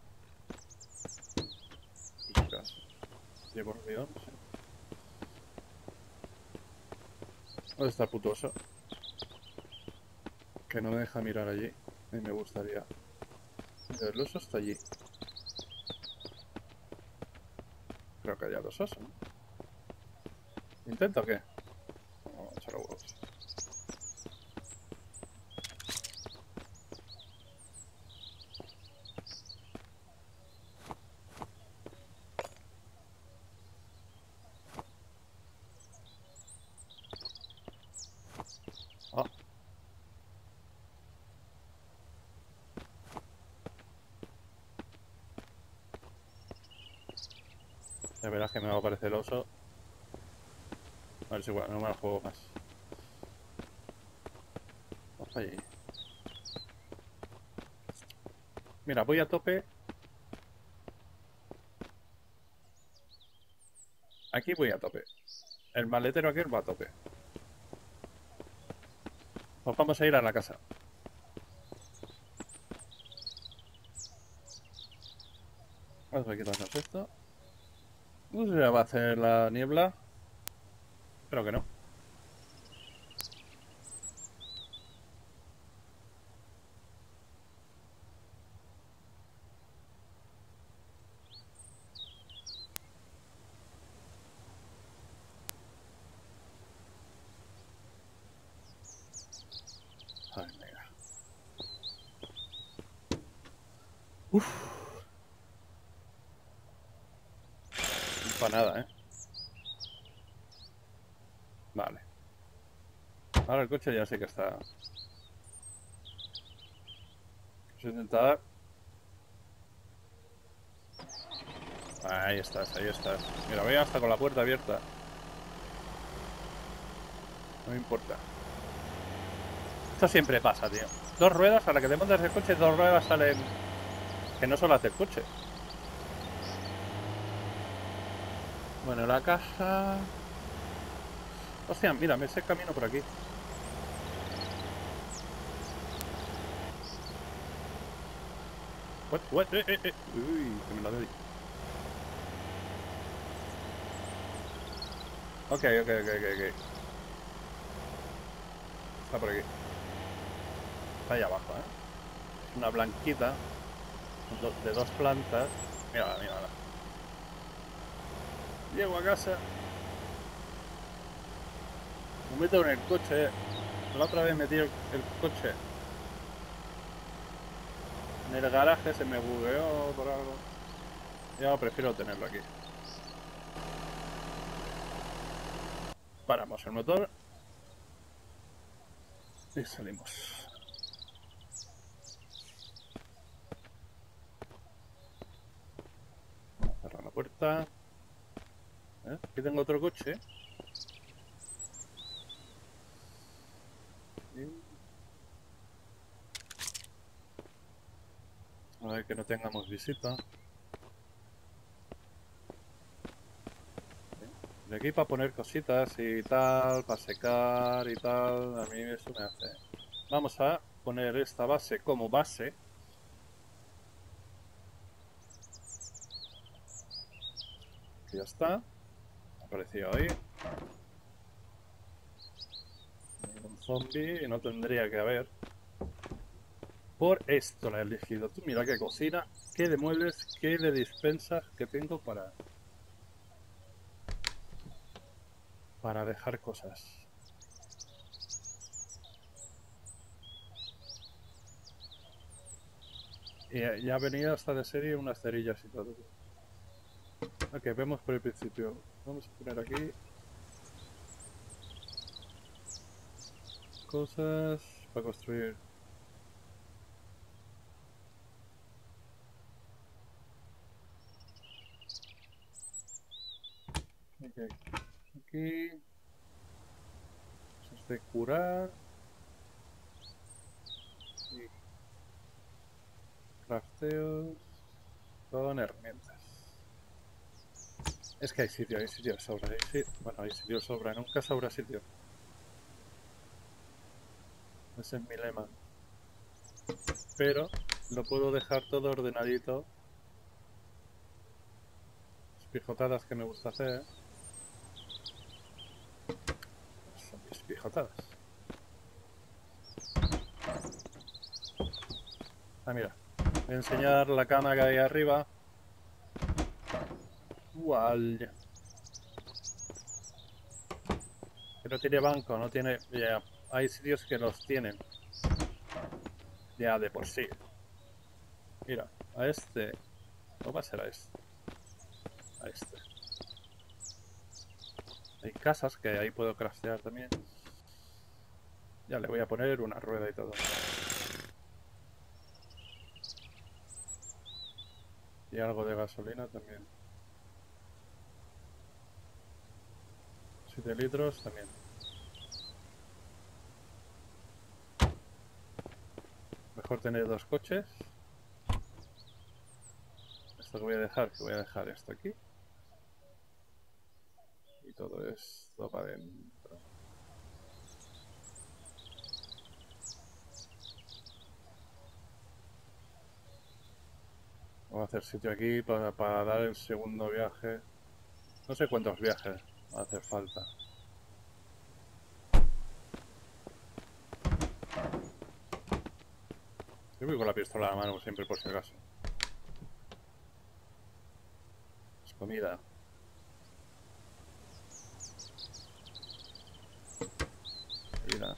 Speaker 1: Llevo el guión. Sí. ¿Dónde está el puto oso? Que no me deja mirar allí. Y me gustaría. Mira, el oso está allí. Creo que haya dos osos, ¿no? ¿Intento o qué? Vamos a echar los huevos. Ah, de verdad que me va a aparecer el oso. A ver si igual, no me la juego más. Vamos allí. Mira, voy a tope. Aquí voy a tope. El maletero aquí va a tope. Pues vamos a ir a la casa. Vamos a quitarnos esto. No sé si va a hacer la niebla. Espero que no. Ay, mira. Uf. Para nada, ¿eh? Vale. Ahora el coche ya sé que está. Vamos a intentar. Ahí estás, ahí estás. Mira, voy hasta con la puerta abierta. No me importa. Esto siempre pasa, tío. Dos ruedas, a la que te montas el coche, dos ruedas salen. Que no solo hace el coche. Bueno, la caja. Hostia, mira, me sé el camino por aquí. What? Uy, que me la doy. Ok. Está por aquí. Está ahí abajo, ¿eh? Es una blanquita. De dos plantas. Mírala. Llego a casa. Me meto en el coche. La otra vez metí el coche en el garaje, se me bugueó por algo. Ya prefiero tenerlo aquí. Paramos el motor y salimos. Vamos a cerrar la puerta. Aquí tengo otro coche. A ver que no tengamos visita. De aquí para poner cositas y tal, para secar y tal, a mí eso me hace. Vamos a poner esta base como base. Que ya está. Apareció ahí. Un zombie y no tendría que haber. Por esto la he elegido. Tú mira qué cocina, qué de muebles, qué de dispensas que tengo para dejar cosas. Y ya ha venido hasta de serie unas cerillas y todo. Ok, vemos por el principio. Vamos a poner aquí cosas para construir. Okay. Aquí cosas de curar y crafteos con herramientas. Es que hay sitio de sobra. Bueno, hay sitio de sobra, nunca sobra sitio. Ese es mi lema. Pero lo puedo dejar todo ordenadito. Las pijotadas que me gusta hacer. Son mis jotadas. Ah, mira. Voy a enseñar la cama que hay arriba. Igual. Que no tiene banco, no tiene... Ya, hay sitios que los tienen. Ya de por sí. Mira, a este... ¿Cómo va a ser a este? A este. Hay casas que ahí puedo craftear también. Ya le voy a poner una rueda y todo. Y algo de gasolina también. 7 litros también. Mejor tener 2 coches. Esto que voy a dejar esto aquí. Y todo esto para adentro. Voy a hacer sitio aquí para dar el segundo viaje. No sé cuántos viajes va a hacer falta. Yo voy con la pistola a la mano siempre por si acaso. Es comida. Mira.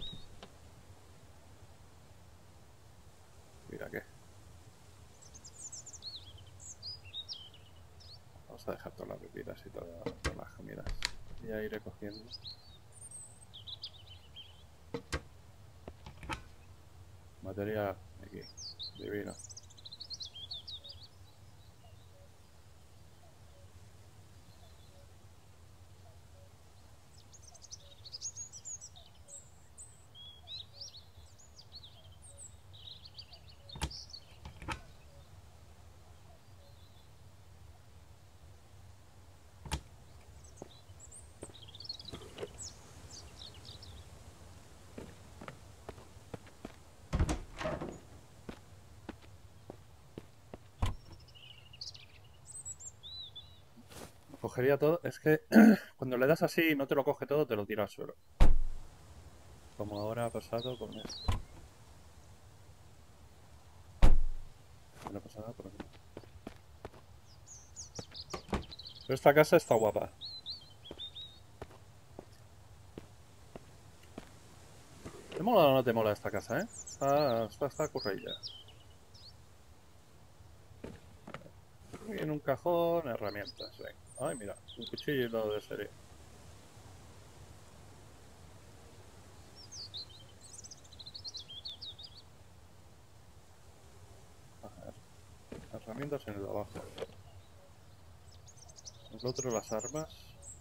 Speaker 1: Mira qué. Vamos a dejar todas las bebidas y todas las comidas. Y ya iré cogiendo. Material aquí. Divino. Cogería todo. Es que cuando le das así y no te lo coge todo, te lo tira al suelo. Como ahora ha pasado con esto. No pasa nada por aquí. Pero esta casa está guapa. ¿Te mola o no te mola esta casa, Está currilla. Y en un cajón, herramientas, venga. Ay, mira, un cuchillo de serie. A ver, herramientas en el de abajo. El otro, las armas.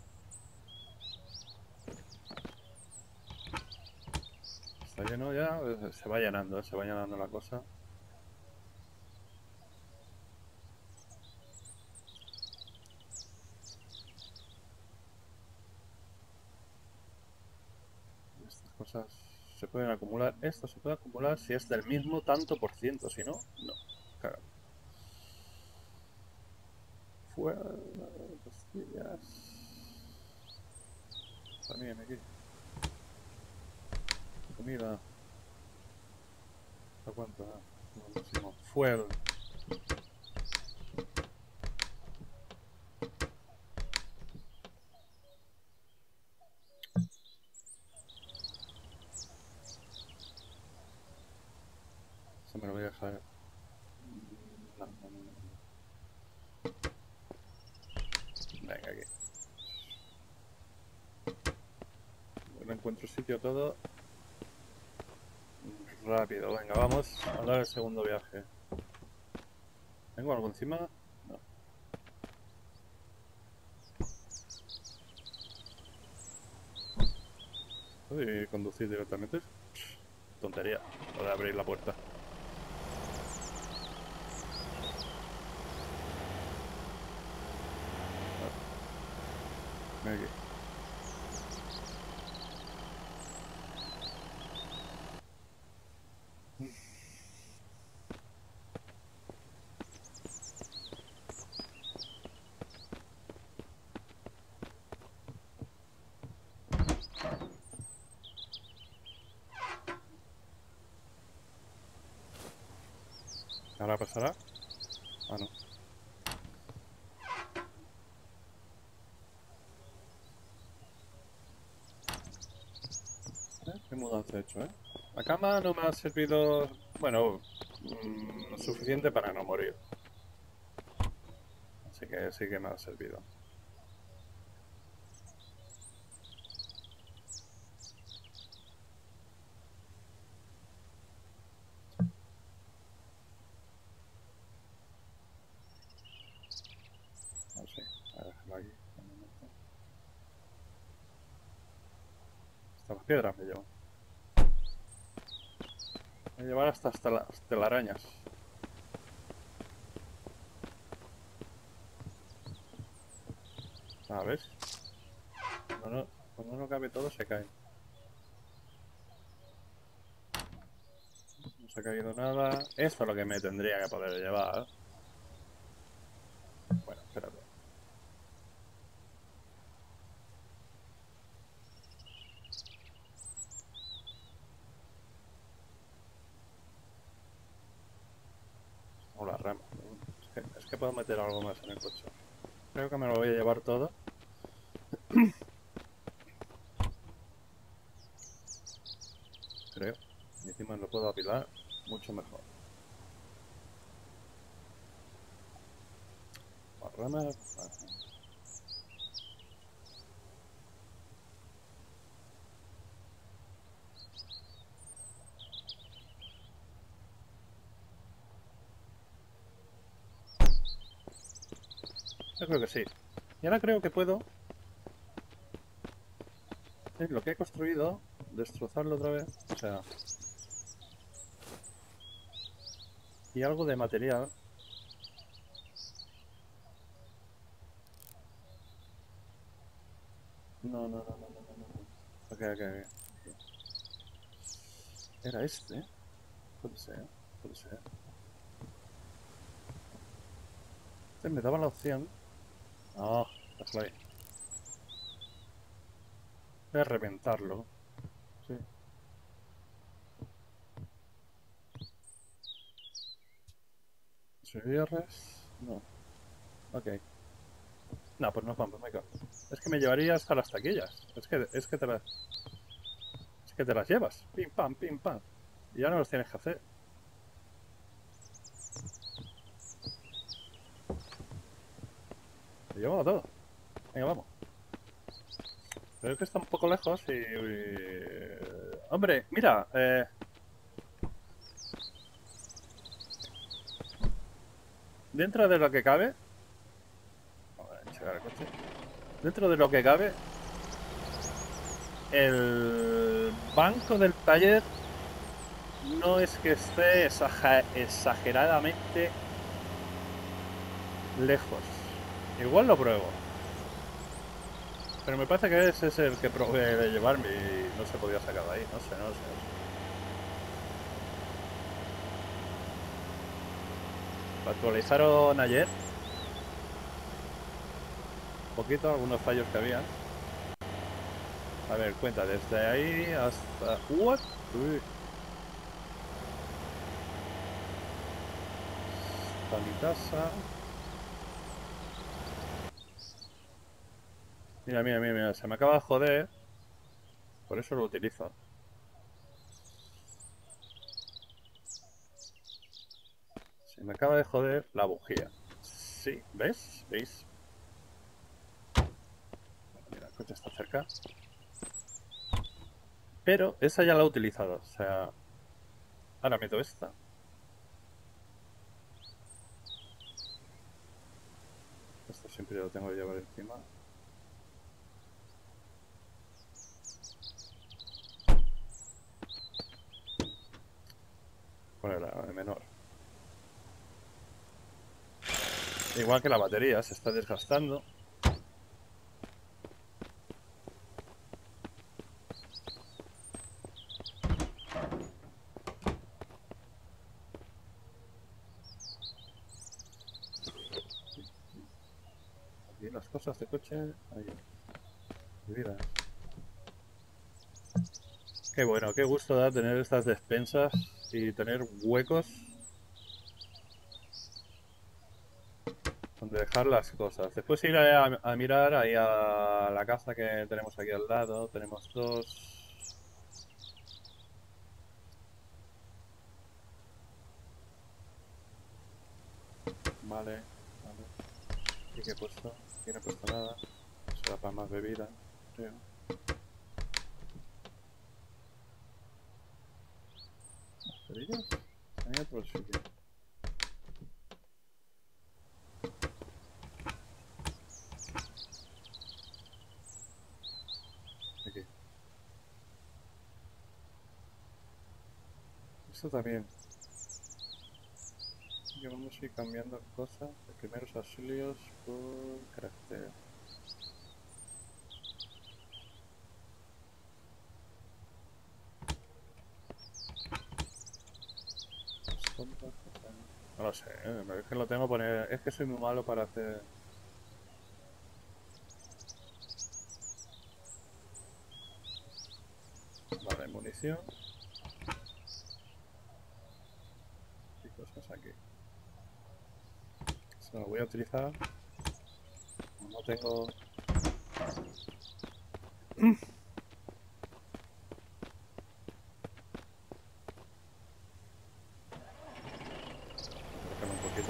Speaker 1: Está lleno ya, se va llenando la cosa. Estas cosas se pueden acumular. Esto se puede acumular si es del mismo tanto por ciento, si no, no. Caga. Fuera, pastillas. También aquí. Comida. ¿A cuánto? Máximo. Fuel. Se me lo voy a dejar. No. Venga, aquí. No encuentro sitio todo. Rápido, venga, vamos a dar el segundo viaje. ¿Tengo algo encima? No. ¿Puedo conducir directamente? Tontería, lo de abrir la puerta. Aquí. ¿Ahora pasará? Ah, no. ¿Qué mudanza he hecho, eh? La cama no me ha servido... Bueno, suficiente para no morir. Así que sí que me ha servido. No sé, a dejarlo aquí. Un momento. Hasta las piedras me llevan. Voy a llevar hasta las telarañas. ¿Sabes? Cuando no cabe todo se cae. No se ha caído nada. Esto es lo que me tendría que poder llevar. Bueno, espérate. O la rama. Es que puedo meter algo más en el coche. Creo que me lo voy a llevar todo. Creo. Y encima lo puedo apilar mucho mejor. Las ramas. Yo creo que sí. Y ahora creo que puedo, lo que he construido, destrozarlo otra vez. O sea, y algo de material. No, no, no, no, no, no, no. Ok, ok, ok. Era este. Puede ser, puede ser. Este me daba la opción. Ah, déjalo ahí. De reventarlo. Sí. ¿Cierres? No. Ok. No, pues nos vamos, Michael. Es que me llevaría hasta las taquillas. Es que te las llevas. Pim pam, pim pam. Y ya no los tienes que hacer. Lo llevo todo. Venga, vamos. Pero es que está un poco lejos hombre, mira, dentro de lo que cabe... Vamos a enchegar el coche. Dentro de lo que cabe, el banco del taller no es que esté exageradamente lejos. Igual lo pruebo. Pero me parece que ese es el que probé de llevarme y no se podía sacar de ahí. No sé, no sé, no sé. Lo actualizaron ayer. Un poquito, algunos fallos que había. A ver, cuenta, desde ahí hasta... ¿What? Uy. Hasta mi casa. Mira, mira, mira, mira. Se me acaba de joder. Por eso lo utilizo. Se me acaba de joder la bujía. Sí, ¿ves? ¿Veis? Bueno, mira, el coche está cerca. Pero esa ya la he utilizado. O sea... Ahora meto esta. Esto siempre lo tengo que llevar encima. Poner la de menor. Igual que la batería se está desgastando. Aquí las cosas de coche. Ahí. Mira. Qué bueno, qué gusto da tener estas despensas y tener huecos dejar las cosas. Después iré a mirar ahí a la casa que tenemos aquí al lado. Tenemos dos. Vale, vale. ¿Y qué he puesto? Aquí no he puesto nada. Será para más bebida, creo. ¿Las cerillas? Están en otro sitio. Aquí. Esto también. Así que vamos a ir cambiando cosas. De primeros auxilios por carácter. No lo sé, es que lo tengo que poner. Es que soy muy malo para hacer. Vale, munición. Y cosas aquí. Eso lo voy a utilizar. No tengo. Déjame un poquito.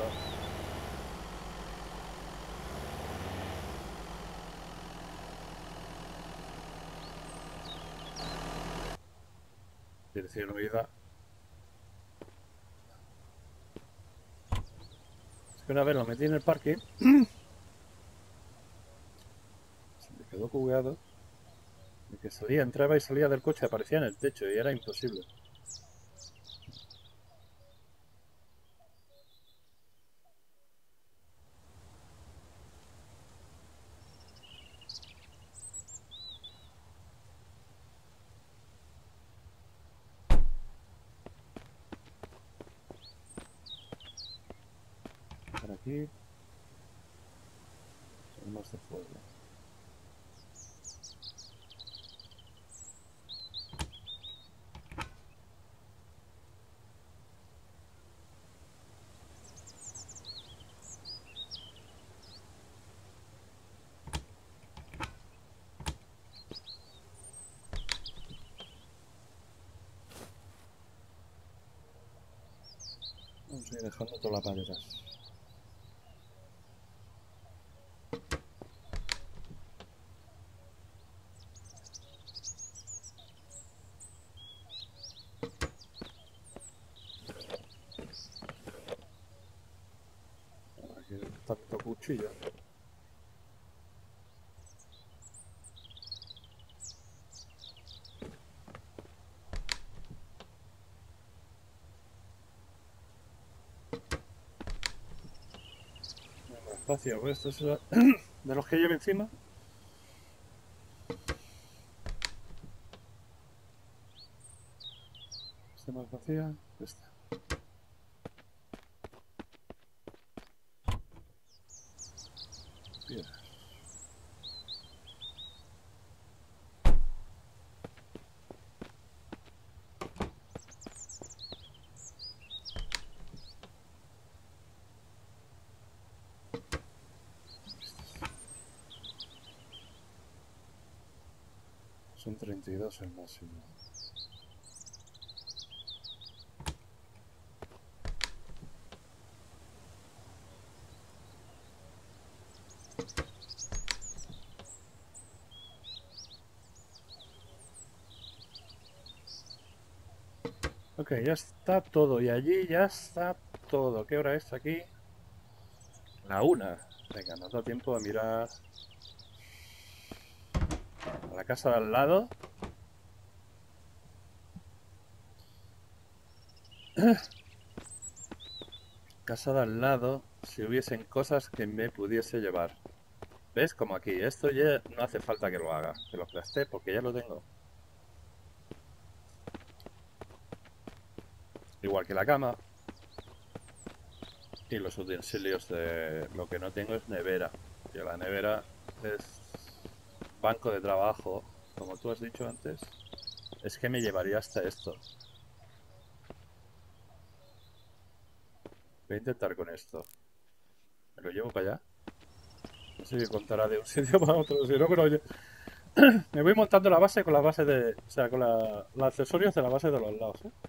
Speaker 1: Dirección huida. Es que una vez lo metí en el parque. Se me quedó cubeado. Y que salía, entraba y salía del coche, aparecía en el techo y era imposible. Por aquí. Armas de fuego. Vamos a ir dejando todas las maderas. Aquí tanto cuchillo. Más espacio, pues esto es de los que llevo encima. Esta más vacía. Esta. Piedras. Son 32 el máximo. Ok, ya está todo. Y allí ya está todo. ¿Qué hora es aquí? La 1. Venga, nos da tiempo a mirar a la casa de al lado. Casa de al lado, si hubiesen cosas que me pudiese llevar. ¿Ves? Como aquí. Esto ya no hace falta que lo haga, que lo crafté porque ya lo tengo. Igual que la cama. Y los utensilios de... Lo que no tengo es nevera. Que la nevera es banco de trabajo. Como tú has dicho antes. Es que me llevaría hasta esto. Voy a intentar con esto. ¿Me lo llevo para allá? sé si contará de un sitio para otro, si no, pero yo me voy montando la base con la base de... O sea, con los accesorios de la base de los lados, ¿eh?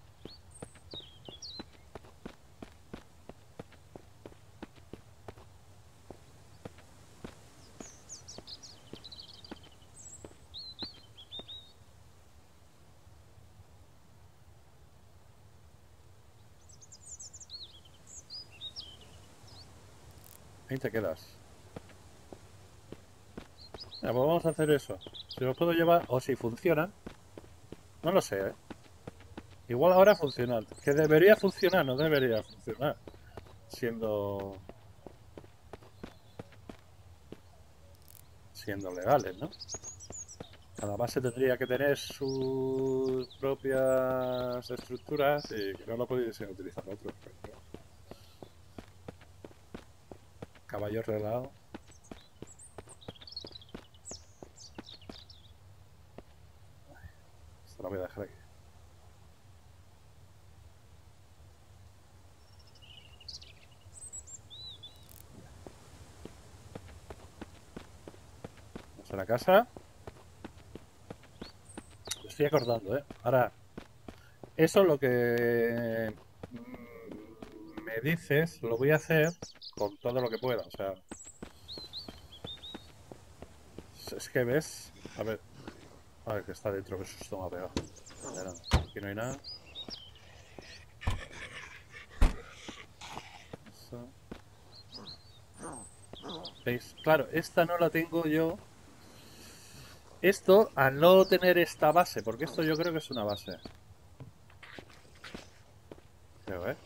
Speaker 1: Ahí te quedas. Ya, pues vamos a hacer eso. Si los puedo llevar, o si funcionan, no lo sé, ¿eh? Igual ahora funcionan. Que debería funcionar, no debería funcionar. Siendo... Siendo legales, ¿no? Cada base tendría que tener sus propias estructuras y que no lo pudiesen utilizar otros. Pero caballo relado. Esto lo voy a dejar aquí. Vamos a la casa. Lo estoy acordando, ¿eh? Ahora, eso es lo que me dices, lo voy a hacer con todo lo que pueda. O sea, es que ves... A ver que está dentro, que susto me ha pegado. Ya nada. Aquí no hay nada. Eso. ¿Veis? Claro, esta no la tengo yo. Esto, al no tener esta base, porque esto yo creo que es una base. Creo, ¿eh?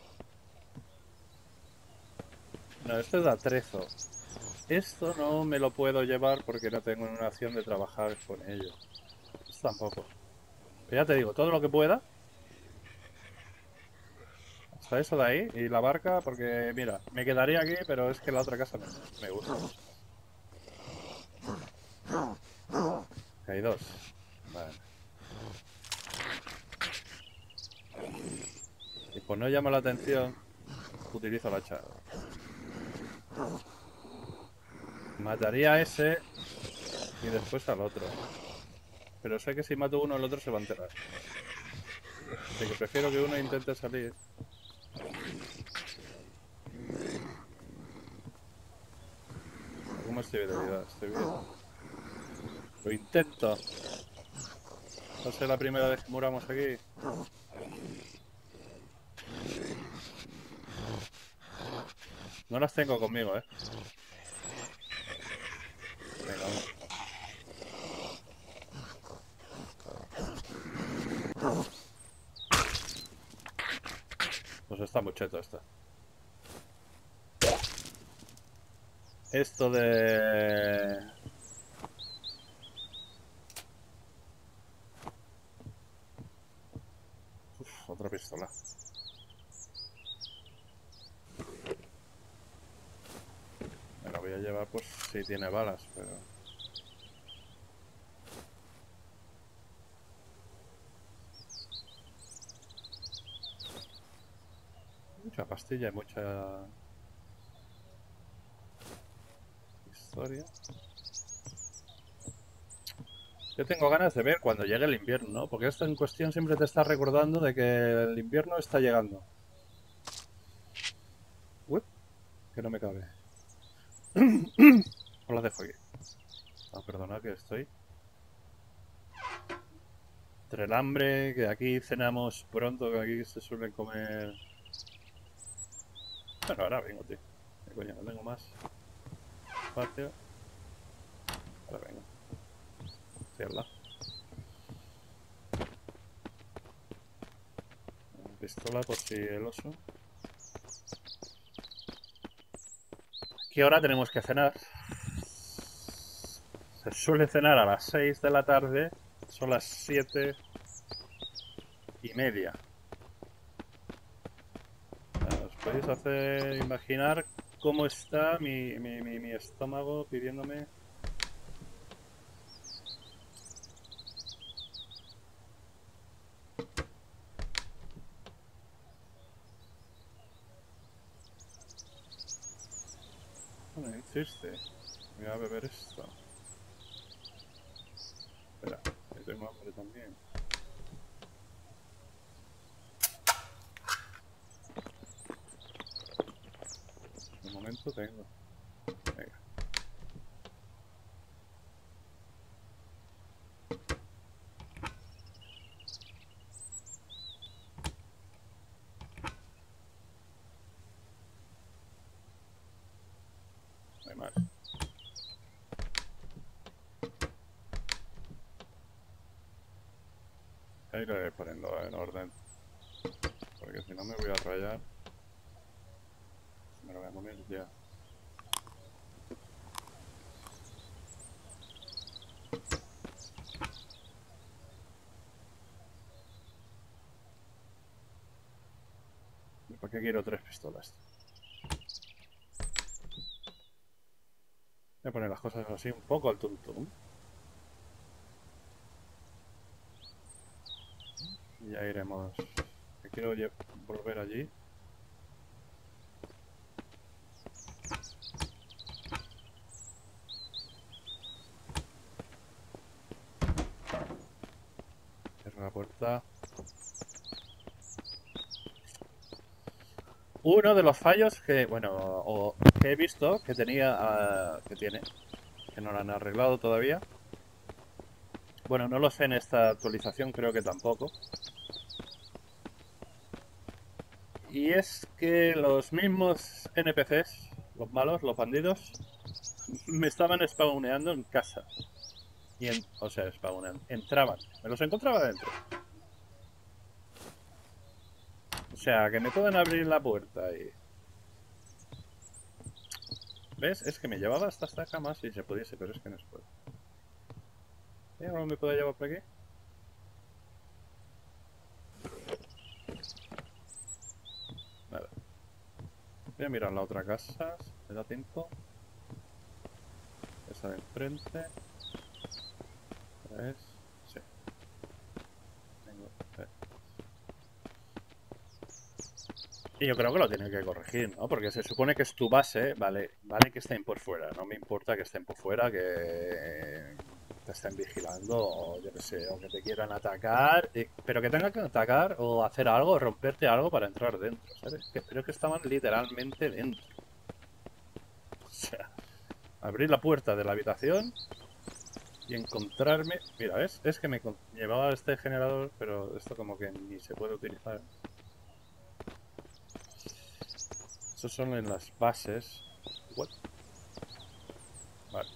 Speaker 1: No, esto es de atrezo. Esto no me lo puedo llevar porque no tengo una acción de trabajar con ello. Esto tampoco. Pero ya te digo, todo lo que pueda. Hasta eso de ahí. Y la barca, porque mira, me quedaría aquí, pero es que la otra casa me gusta mucho más. Que hay dos. Vale. Y pues no llama la atención, utilizo la hacha. Mataría a ese y después al otro. Pero sé que si mato uno, el otro se va a enterar. Así que prefiero que uno intente salir. ¿Cómo estoy de vida? Estoy bien. Lo intento. Va a ser la primera vez que muramos aquí. No las tengo conmigo, ¿eh? Venga, vamos. Pues está muy cheto esto. Esto de... Uf, otra pistola. Me la voy a llevar pues si tiene balas, pero... Mucha pastilla y mucha... historia. Yo tengo ganas de ver cuando llegue el invierno, ¿no? Porque esto en cuestión siempre te está recordando de que el invierno está llegando. Uy, que no me cabe. Os la dejo aquí. Ah, perdona que estoy. Entre el hambre, que aquí cenamos pronto, que aquí se suelen comer... Bueno, ahora vengo, tío. ¿Qué coño? No tengo más espacio. Ahora vengo. Estoy al lado. Pistola por si el oso. ¿Qué hora tenemos que cenar? Se suele cenar a las 6 de la tarde. Son las 7:30. Os podéis hacer imaginar cómo está mi estómago pidiéndome. Bueno, existe. Voy a beber esto. Espera, que tengo hambre también. De momento tengo. Venga. No hay más. Ahí lo iré poniendo en orden. Porque si no me voy a rayar. Me lo voy a comer ya. ¿Para qué quiero 3 pistolas? Voy a poner las cosas así un poco al tuntum. Y ya iremos. Que quiero volver allí. Cierro la puerta. Uno de los fallos que, bueno, o que he visto que tenía, que tiene, que no lo han arreglado todavía. Bueno, no lo sé en esta actualización, creo que tampoco. Y es que los mismos NPCs, los malos, los bandidos, me estaban spawneando en casa. O sea, spawneando, entraban, me los encontraba dentro. O sea, que me pueden abrir la puerta y... ¿Ves? Es que me llevaba hasta esta cama si se pudiese, pero es que no se puede. ¿No me puede llevar por aquí? Nada. Voy a mirar la otra casa, me da tiempo. Esa de enfrente. ¿Ves? Sí. Tengo... Y yo creo que lo tienen que corregir, ¿no? Porque se supone que es tu base, vale que estén por fuera. No me importa que estén por fuera, que te estén vigilando o yo qué sé, o que te quieran atacar, pero que tengan que atacar o hacer algo, o romperte algo para entrar dentro, ¿sabes? Creo que estaban literalmente dentro. O sea, abrir la puerta de la habitación y encontrarme... Mira, ¿ves? Es que me llevaba este generador, pero esto como que ni se puede utilizar. Estos son en las bases. What? Vale.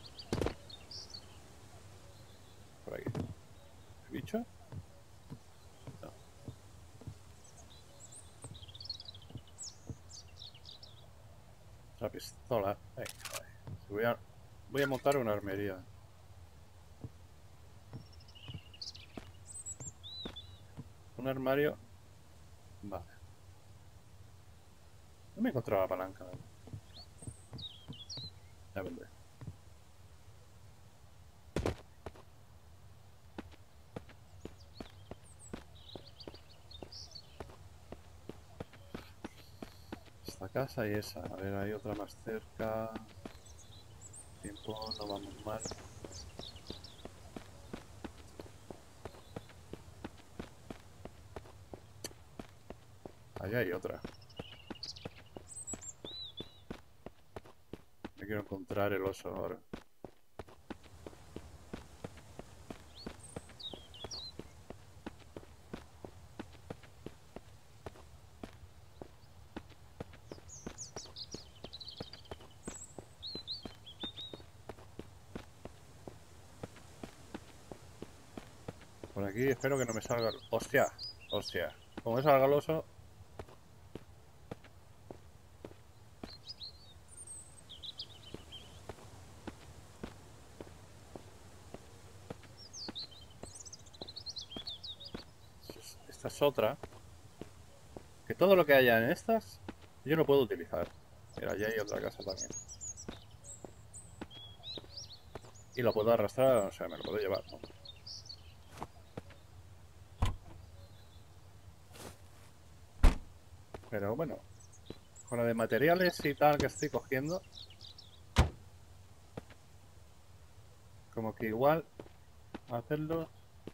Speaker 1: Por aquí. ¿El bicho? No. La pistola. Venga, voy a montar una armería. Un armario. Vale. No me encontraba la palanca. ¿Vale? Ya vendré. Esta casa y esa. A ver, hay otra más cerca. Tiempo, no vamos mal. Allá hay otra. Me quiero encontrar el oso ahora. Por aquí espero que no me salga... ¡Hostia! ¡Hostia! Como me salga el oso... Esta es otra. Que todo lo que haya en estas, yo lo puedo utilizar. Mira, allí hay otra casa también. Y lo puedo arrastrar, o sea, me lo puedo llevar, ¿no? Pero bueno, con lo de materiales y tal que estoy cogiendo, Como que igual hacerlo.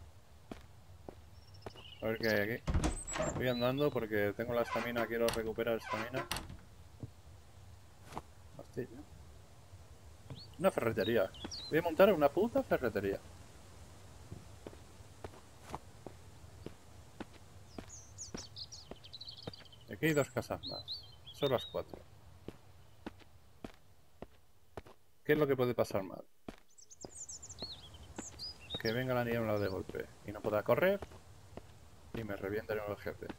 Speaker 1: A ver qué hay aquí. Voy andando porque tengo la estamina, quiero recuperar estamina. Martillo. Una ferretería. Voy a montar una puta ferretería. Aquí hay 2 casas más. Son las 4. ¿Qué es lo que puede pasar mal? Que venga la niebla de golpe y no pueda correr y me revienten el jefe.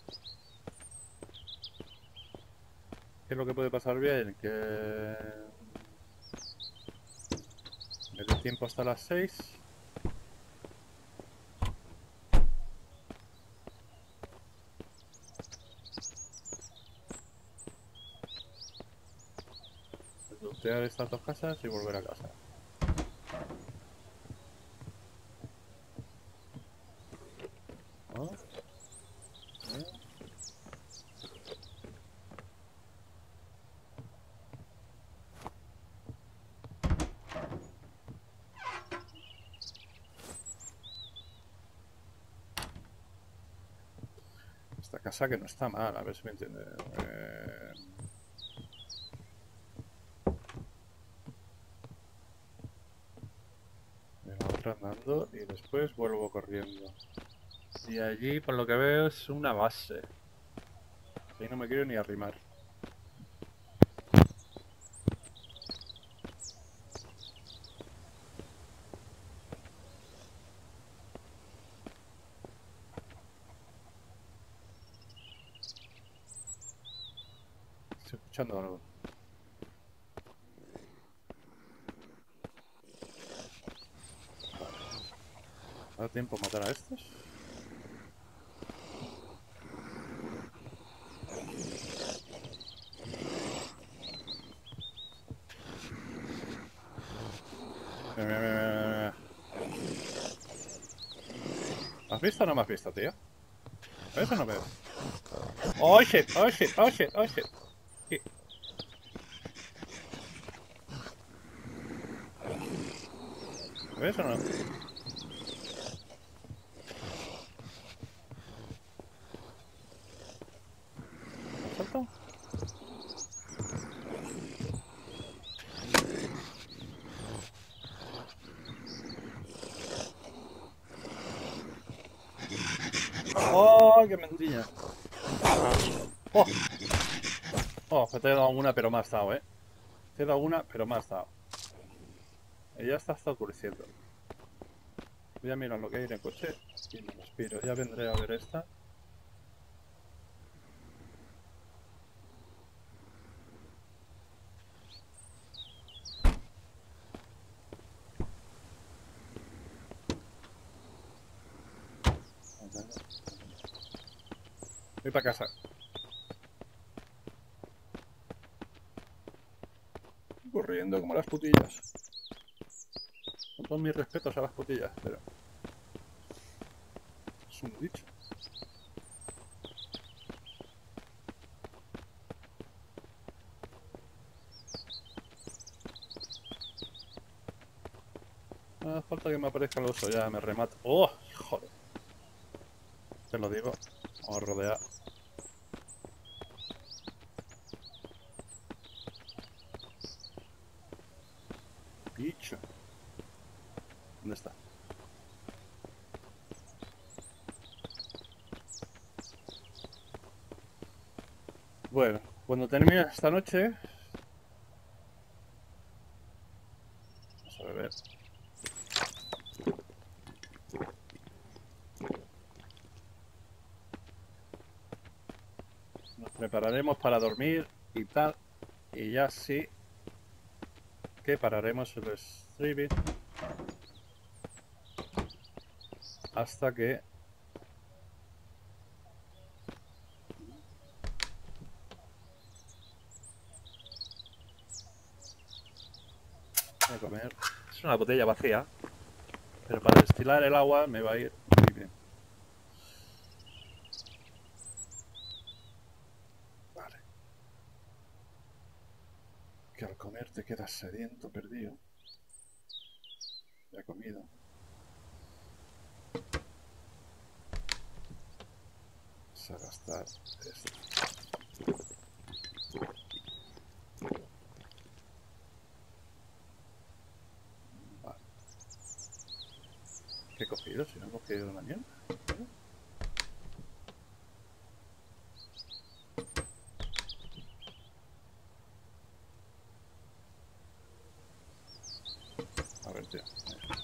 Speaker 1: ¿Qué es lo que puede pasar bien? Que me dé tiempo hasta las 6. Lootear estas 2 casas y volver a casa. ¿No? Esta casa que no está mal, a ver si me entiende. La otra andando y después vuelvo corriendo. Y allí, por lo que veo, es una base. Ahí no me quiero ni arrimar. Estoy escuchando algo. Vale. ¿Da tiempo a matar a estos? Mira, mira, mira, mira, mira. ¿Me has visto o no me has visto, tío? ¿Ves o no ves? Oh shit, oh shit, oh shit, oh shit. ¿Me ves o no? ¿Me salto? ¡Oh, qué mentira! ¡Oh! Oh, te he dado una, pero me has dado, ¿eh? Te he dado una, pero me has dado. Y ya está oscureciendo. Voy a mirar lo que hay en el coche y me respiro. Ya vendré a ver esta. Voy para casa. Corriendo como las putillas. Con todos mis respetos a las putillas, pero... es un dicho. No hace falta que me aparezca el oso, ya me remato. ¡Oh! Joder. Te lo digo. Vamos a rodear. Bicho. ¿Dónde está? Bueno, cuando termine esta noche... vamos a beber. Nos prepararemos para dormir y tal. Y ya sí que pararemos el streaming hasta que... voy a comer. Es una botella vacía, pero para destilar el agua me va a ir muy bien. Vale. Que al comer te quedas sediento, perdido. comido. Vamos a gastar esto. Vale. ¿Qué he cogido? Si no he cogido una mierda. A ver, tío.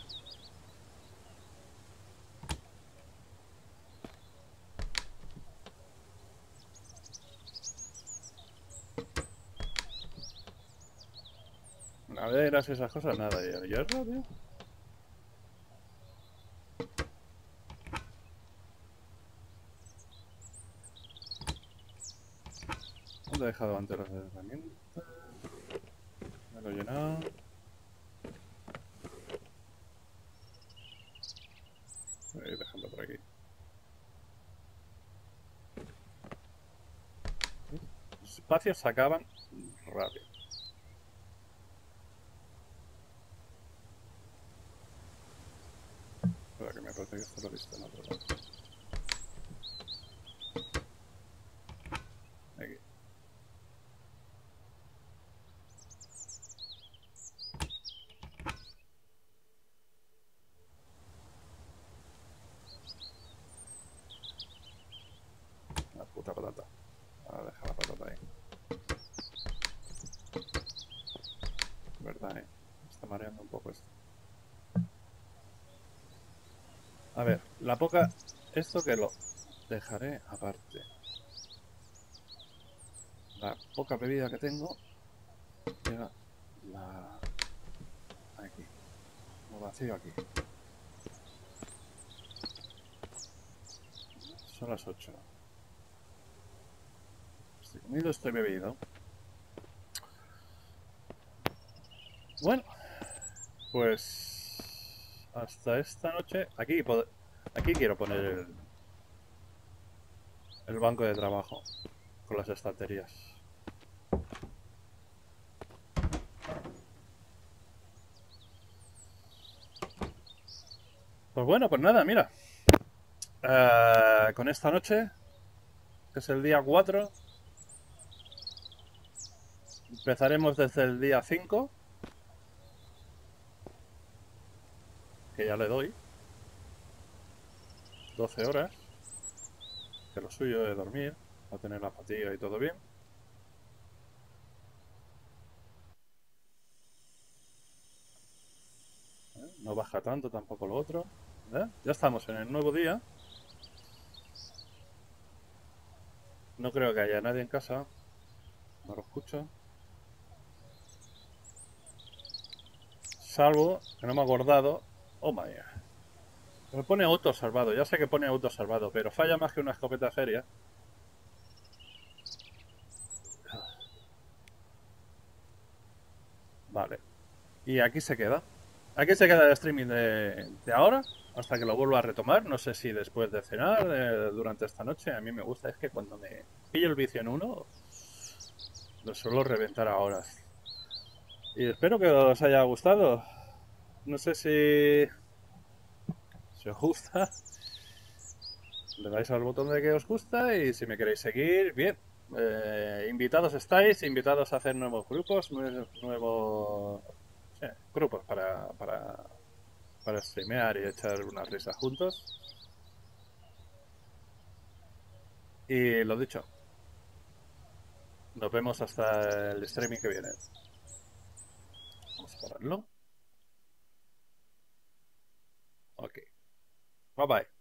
Speaker 1: Maderas y esas cosas, nada. ¿Y el hierro, tío? ¿Dónde he dejado antes las herramientas? Me lo he llenado. Voy a ir dejando por aquí. Los espacios se acaban rápido. Espera, que me parece que esto lo he visto en otro lado. Aquí. La puta patata. Ahora deja la patata ahí. Verdad, me está mareando un poco esto. A ver, la poca... Esto que lo dejaré aparte. La poca bebida que tengo llega la... aquí. Lo vacío aquí. Son las 8. Estoy comido, estoy bebido. Bueno, pues hasta esta noche. Aquí quiero poner el banco de trabajo con las estanterías. Pues bueno, pues nada, mira. Con esta noche, que es el día 4, empezaremos desde el día 5, que ya le doy 12 horas, que lo suyo es dormir, no tener la fatiga y todo bien. No baja tanto tampoco lo otro. Ya estamos en el nuevo día. No creo que haya nadie en casa. No lo escucho. Salvo que no me he acordado. Oh my god. Me pone auto salvado. Ya sé que pone auto salvado, pero falla más que una escopeta seria. Vale. Y aquí se queda. Aquí se queda el streaming de ahora, hasta que lo vuelva a retomar. No sé si después de cenar, durante esta noche. A mí me gusta, es que cuando me pillo el vicio en uno, lo suelo reventar a horas. Y espero que os haya gustado. No sé si os gusta. Le dais al botón de que os gusta y si me queréis seguir, bien. Invitados estáis, invitados a hacer nuevos grupos, nuevos grupos para streamear y echar unas risas juntos. Y lo dicho, nos vemos hasta el streaming que viene. Vamos a pararlo. Ok. Bye bye.